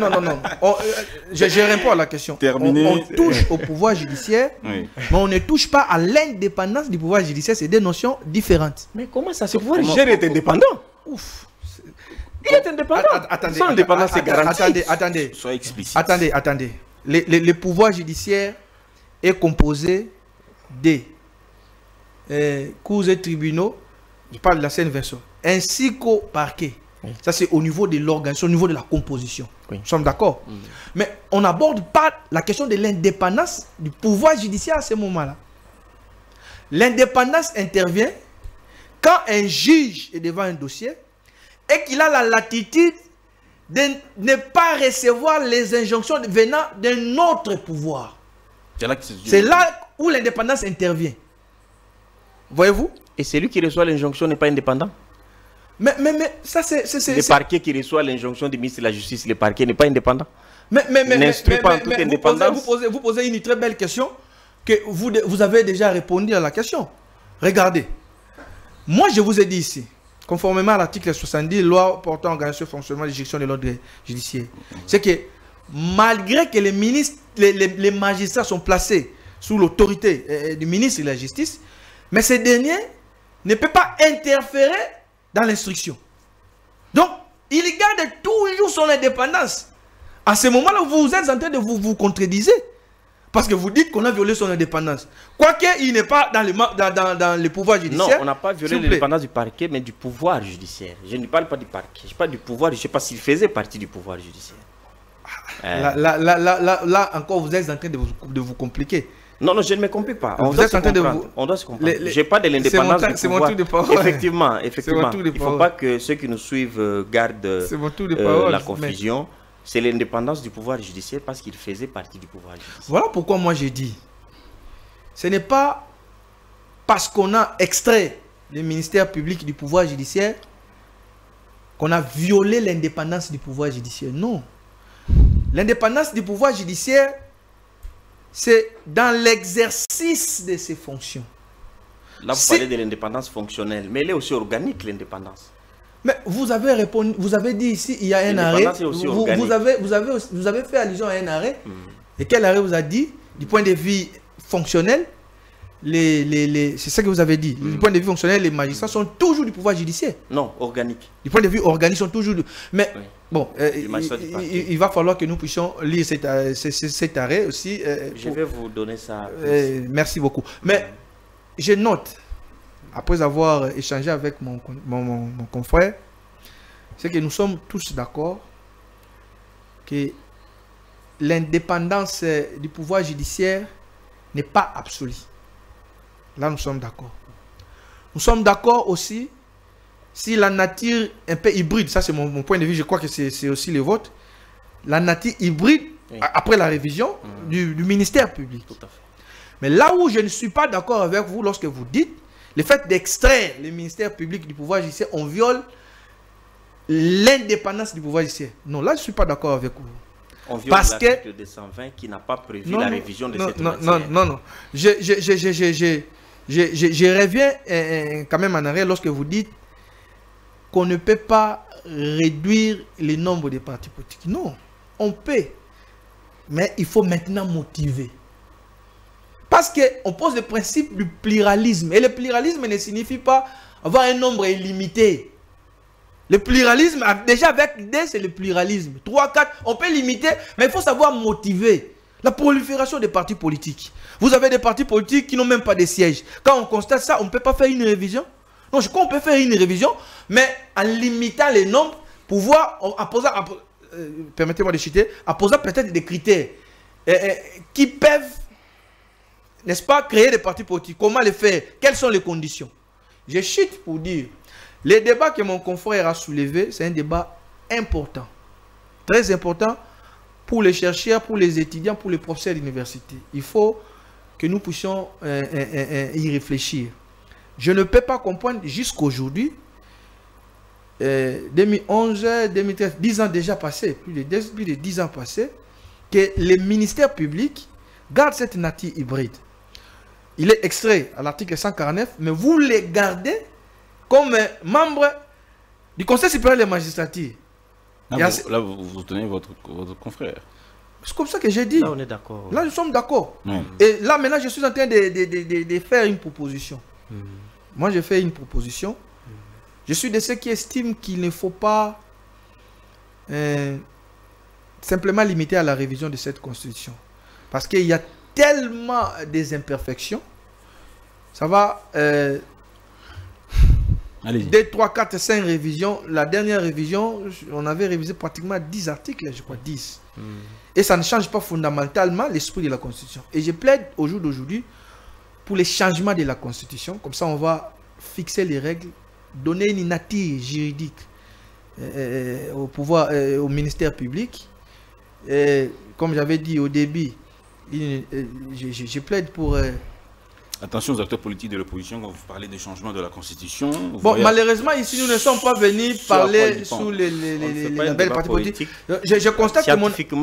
Je réponds à la question. On touche au pouvoir judiciaire, mais on ne touche pas à l'indépendance du pouvoir judiciaire. C'est des notions différentes. Mais comment ça se pouvoir judiciaire est indépendant? Ouf. Il est indépendant. Son indépendance est garantie. Attendez. Sois explicite. Attendez. Le pouvoir judiciaire est composé des cours et tribunaux, je parle de la scène version, ainsi qu'au parquet. Ça, c'est au niveau de l'organisation, au niveau de la composition. Nous sommes d'accord. Mais on n'aborde pas la question de l'indépendance du pouvoir judiciaire à ce moment-là. L'indépendance intervient quand un juge est devant un dossier et qu'il a la latitude de ne pas recevoir les injonctions venant d'un autre pouvoir. C'est là où l'indépendance intervient. Voyez-vous? Et celui qui reçoit l'injonction n'est pas indépendant? Mais ça c'est... Le parquet qui reçoit l'injonction du ministre de la Justice, le parquet n'est pas indépendant. N'instruit pas en toute indépendance. Vous posez une très belle question que vous avez déjà répondu à la question. Regardez. Moi je vous ai dit ici, conformément à l'article 70, loi portant organisation et fonctionnement de gestion de l'ordre judiciaire, c'est que malgré que les ministres, les magistrats sont placés sous l'autorité du ministre de la Justice, mais ces derniers ne peuvent pas interférer dans l'instruction. Donc, il garde toujours son indépendance. À ce moment-là, vous êtes en train de vous contredire. Parce que vous dites qu'on a violé son indépendance. Quoique, il n'est pas dans le pouvoir judiciaire. Non, on n'a pas violé l'indépendance du parquet, mais du pouvoir judiciaire. Je ne parle pas du parquet. Je parle du pouvoir. Je ne sais pas s'il faisait partie du pouvoir judiciaire. Là encore, vous êtes en train de vous compliquer. Non, je ne me complique pas. On doit se comprendre. Je n'ai pas de l'indépendance du pouvoir. C'est mon tour de parole. Effectivement. Il ne faut pas que ceux qui nous suivent gardent la confusion. C'est l'indépendance du pouvoir judiciaire parce qu'il faisait partie du pouvoir judiciaire. Voilà pourquoi moi j'ai dit, ce n'est pas parce qu'on a extrait le ministère public du pouvoir judiciaire qu'on a violé l'indépendance du pouvoir judiciaire. Non. L'indépendance du pouvoir judiciaire c'est dans l'exercice de ses fonctions. Là, vous parlez de l'indépendance fonctionnelle, mais elle est aussi organique, l'indépendance. Mais vous avez répondu, vous avez dit ici, il y a un arrêt. Vous avez fait allusion à un arrêt. Et quel arrêt vous a dit, du point de vue fonctionnel, c'est ça que vous avez dit. Du point de vue fonctionnel, les magistrats sont toujours du pouvoir judiciaire. Non, organique. Du point de vue organique, ils sont toujours... Mais oui. Bon, il va falloir que nous puissions lire cet arrêt aussi. Je vais vous donner ça. Merci beaucoup. Mais je note, après avoir échangé avec mon confrère, c'est que nous sommes tous d'accord que l'indépendance du pouvoir judiciaire n'est pas absolue. Là, nous sommes d'accord. Nous sommes d'accord aussi si la nature un peu hybride, ça c'est mon point de vue, je crois que c'est aussi le vôtre, la nature hybride, oui, après la révision du ministère public. Tout à fait. Mais là où je ne suis pas d'accord avec vous lorsque vous dites le fait d'extraire le ministère public du pouvoir judiciaire, on viole l'indépendance du pouvoir judiciaire. Non, là je ne suis pas d'accord avec vous. On viole l'article 220 qui n'a pas prévu la révision de cette matière. Non. Je reviens quand même en arrière lorsque vous dites qu'on ne peut pas réduire le nombre de partis politiques. Non, on peut. Mais il faut maintenant motiver. Parce qu'on pose le principe du pluralisme. Et le pluralisme ne signifie pas avoir un nombre illimité. Le pluralisme, déjà avec l'idée, c'est le pluralisme. 3, 4, on peut limiter, mais il faut savoir motiver. La prolifération des partis politiques. Vous avez des partis politiques qui n'ont même pas de sièges. Quand on constate ça, on ne peut pas faire une révision. Non, je crois qu'on peut faire une révision, mais en limitant les nombres, pouvoir, permettez-moi de citer, en posant peut-être des critères qui peuvent, n'est-ce pas, créer des partis politiques. Comment les faire? Quelles sont les conditions? Je chute pour dire, les débats que mon confrère a soulevés, c'est un débat important. Très important pour les chercheurs, pour les étudiants, pour les professeurs d'université. Il faut que nous puissions y réfléchir. Je ne peux pas comprendre jusqu'aujourd'hui, 2011, 2013, 10 ans déjà passés, plus de 10 ans passés, que les ministères publics gardent cette nature hybride. Il est extrait à l'article 149, mais vous les gardez comme membre du Conseil supérieur de la magistrature. Là, vous tenez votre confrère. C'est comme ça que j'ai dit. Là, on est d'accord. Là, nous sommes d'accord. Et là, maintenant, je suis en train de faire une proposition. Moi, j'ai fait une proposition. Je suis de ceux qui estiment qu'il ne faut pas simplement limiter à la révision de cette constitution. Parce qu'il y a tellement des imperfections. Ça va... 2, 3, 4, 5 révisions. La dernière révision, on avait révisé pratiquement 10 articles, je crois, 10. Et ça ne change pas fondamentalement l'esprit de la Constitution. Et je plaide au jour d'aujourd'hui pour les changements de la Constitution. Comme ça, on va fixer les règles, donner une nature juridique au pouvoir, au ministère public. Et, comme j'avais dit au début, je plaide pour... Attention aux acteurs politiques de l'opposition quand vous parlez des changements de la Constitution. Bon, malheureusement, ici, nous ne sommes pas venus parler sous les labels partis politiques. Je constate que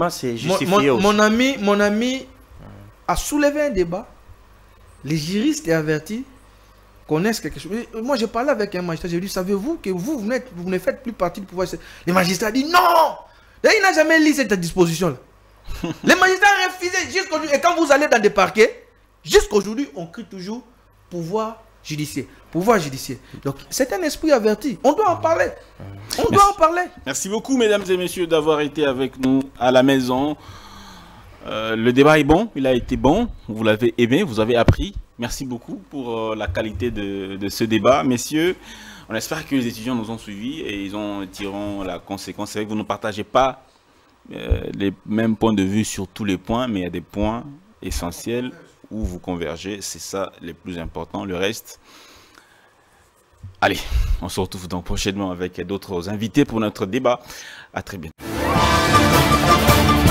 mon ami a soulevé un débat. Les juristes et avertis connaissent quelque chose. Moi, j'ai parlé avec un magistrat. J'ai dit, savez-vous que vous ne faites plus partie du pouvoir? Les magistrats disent non. Il n'a jamais lu cette disposition-là. Les magistrats refusent jusqu'aujourd'hui. Et quand vous allez dans des parquets, jusqu'aujourd'hui, on crie toujours pouvoir judiciaire. Pouvoir judiciaire. Donc, c'est un esprit averti. On doit en parler. On doit en parler. Merci beaucoup, mesdames et messieurs, d'avoir été avec nous à la maison. Le débat est bon. Il a été bon. Vous l'avez aimé. Vous avez appris. Merci beaucoup pour la qualité de ce débat. Messieurs, on espère que les étudiants nous ont suivis et ils en tireront la conséquence. C'est vrai que vous ne partagez pas les mêmes points de vue sur tous les points, mais il y a des points essentiels où vous convergez, c'est ça le plus important. Le reste, allez, on se retrouve donc prochainement avec d'autres invités pour notre débat. À très bientôt.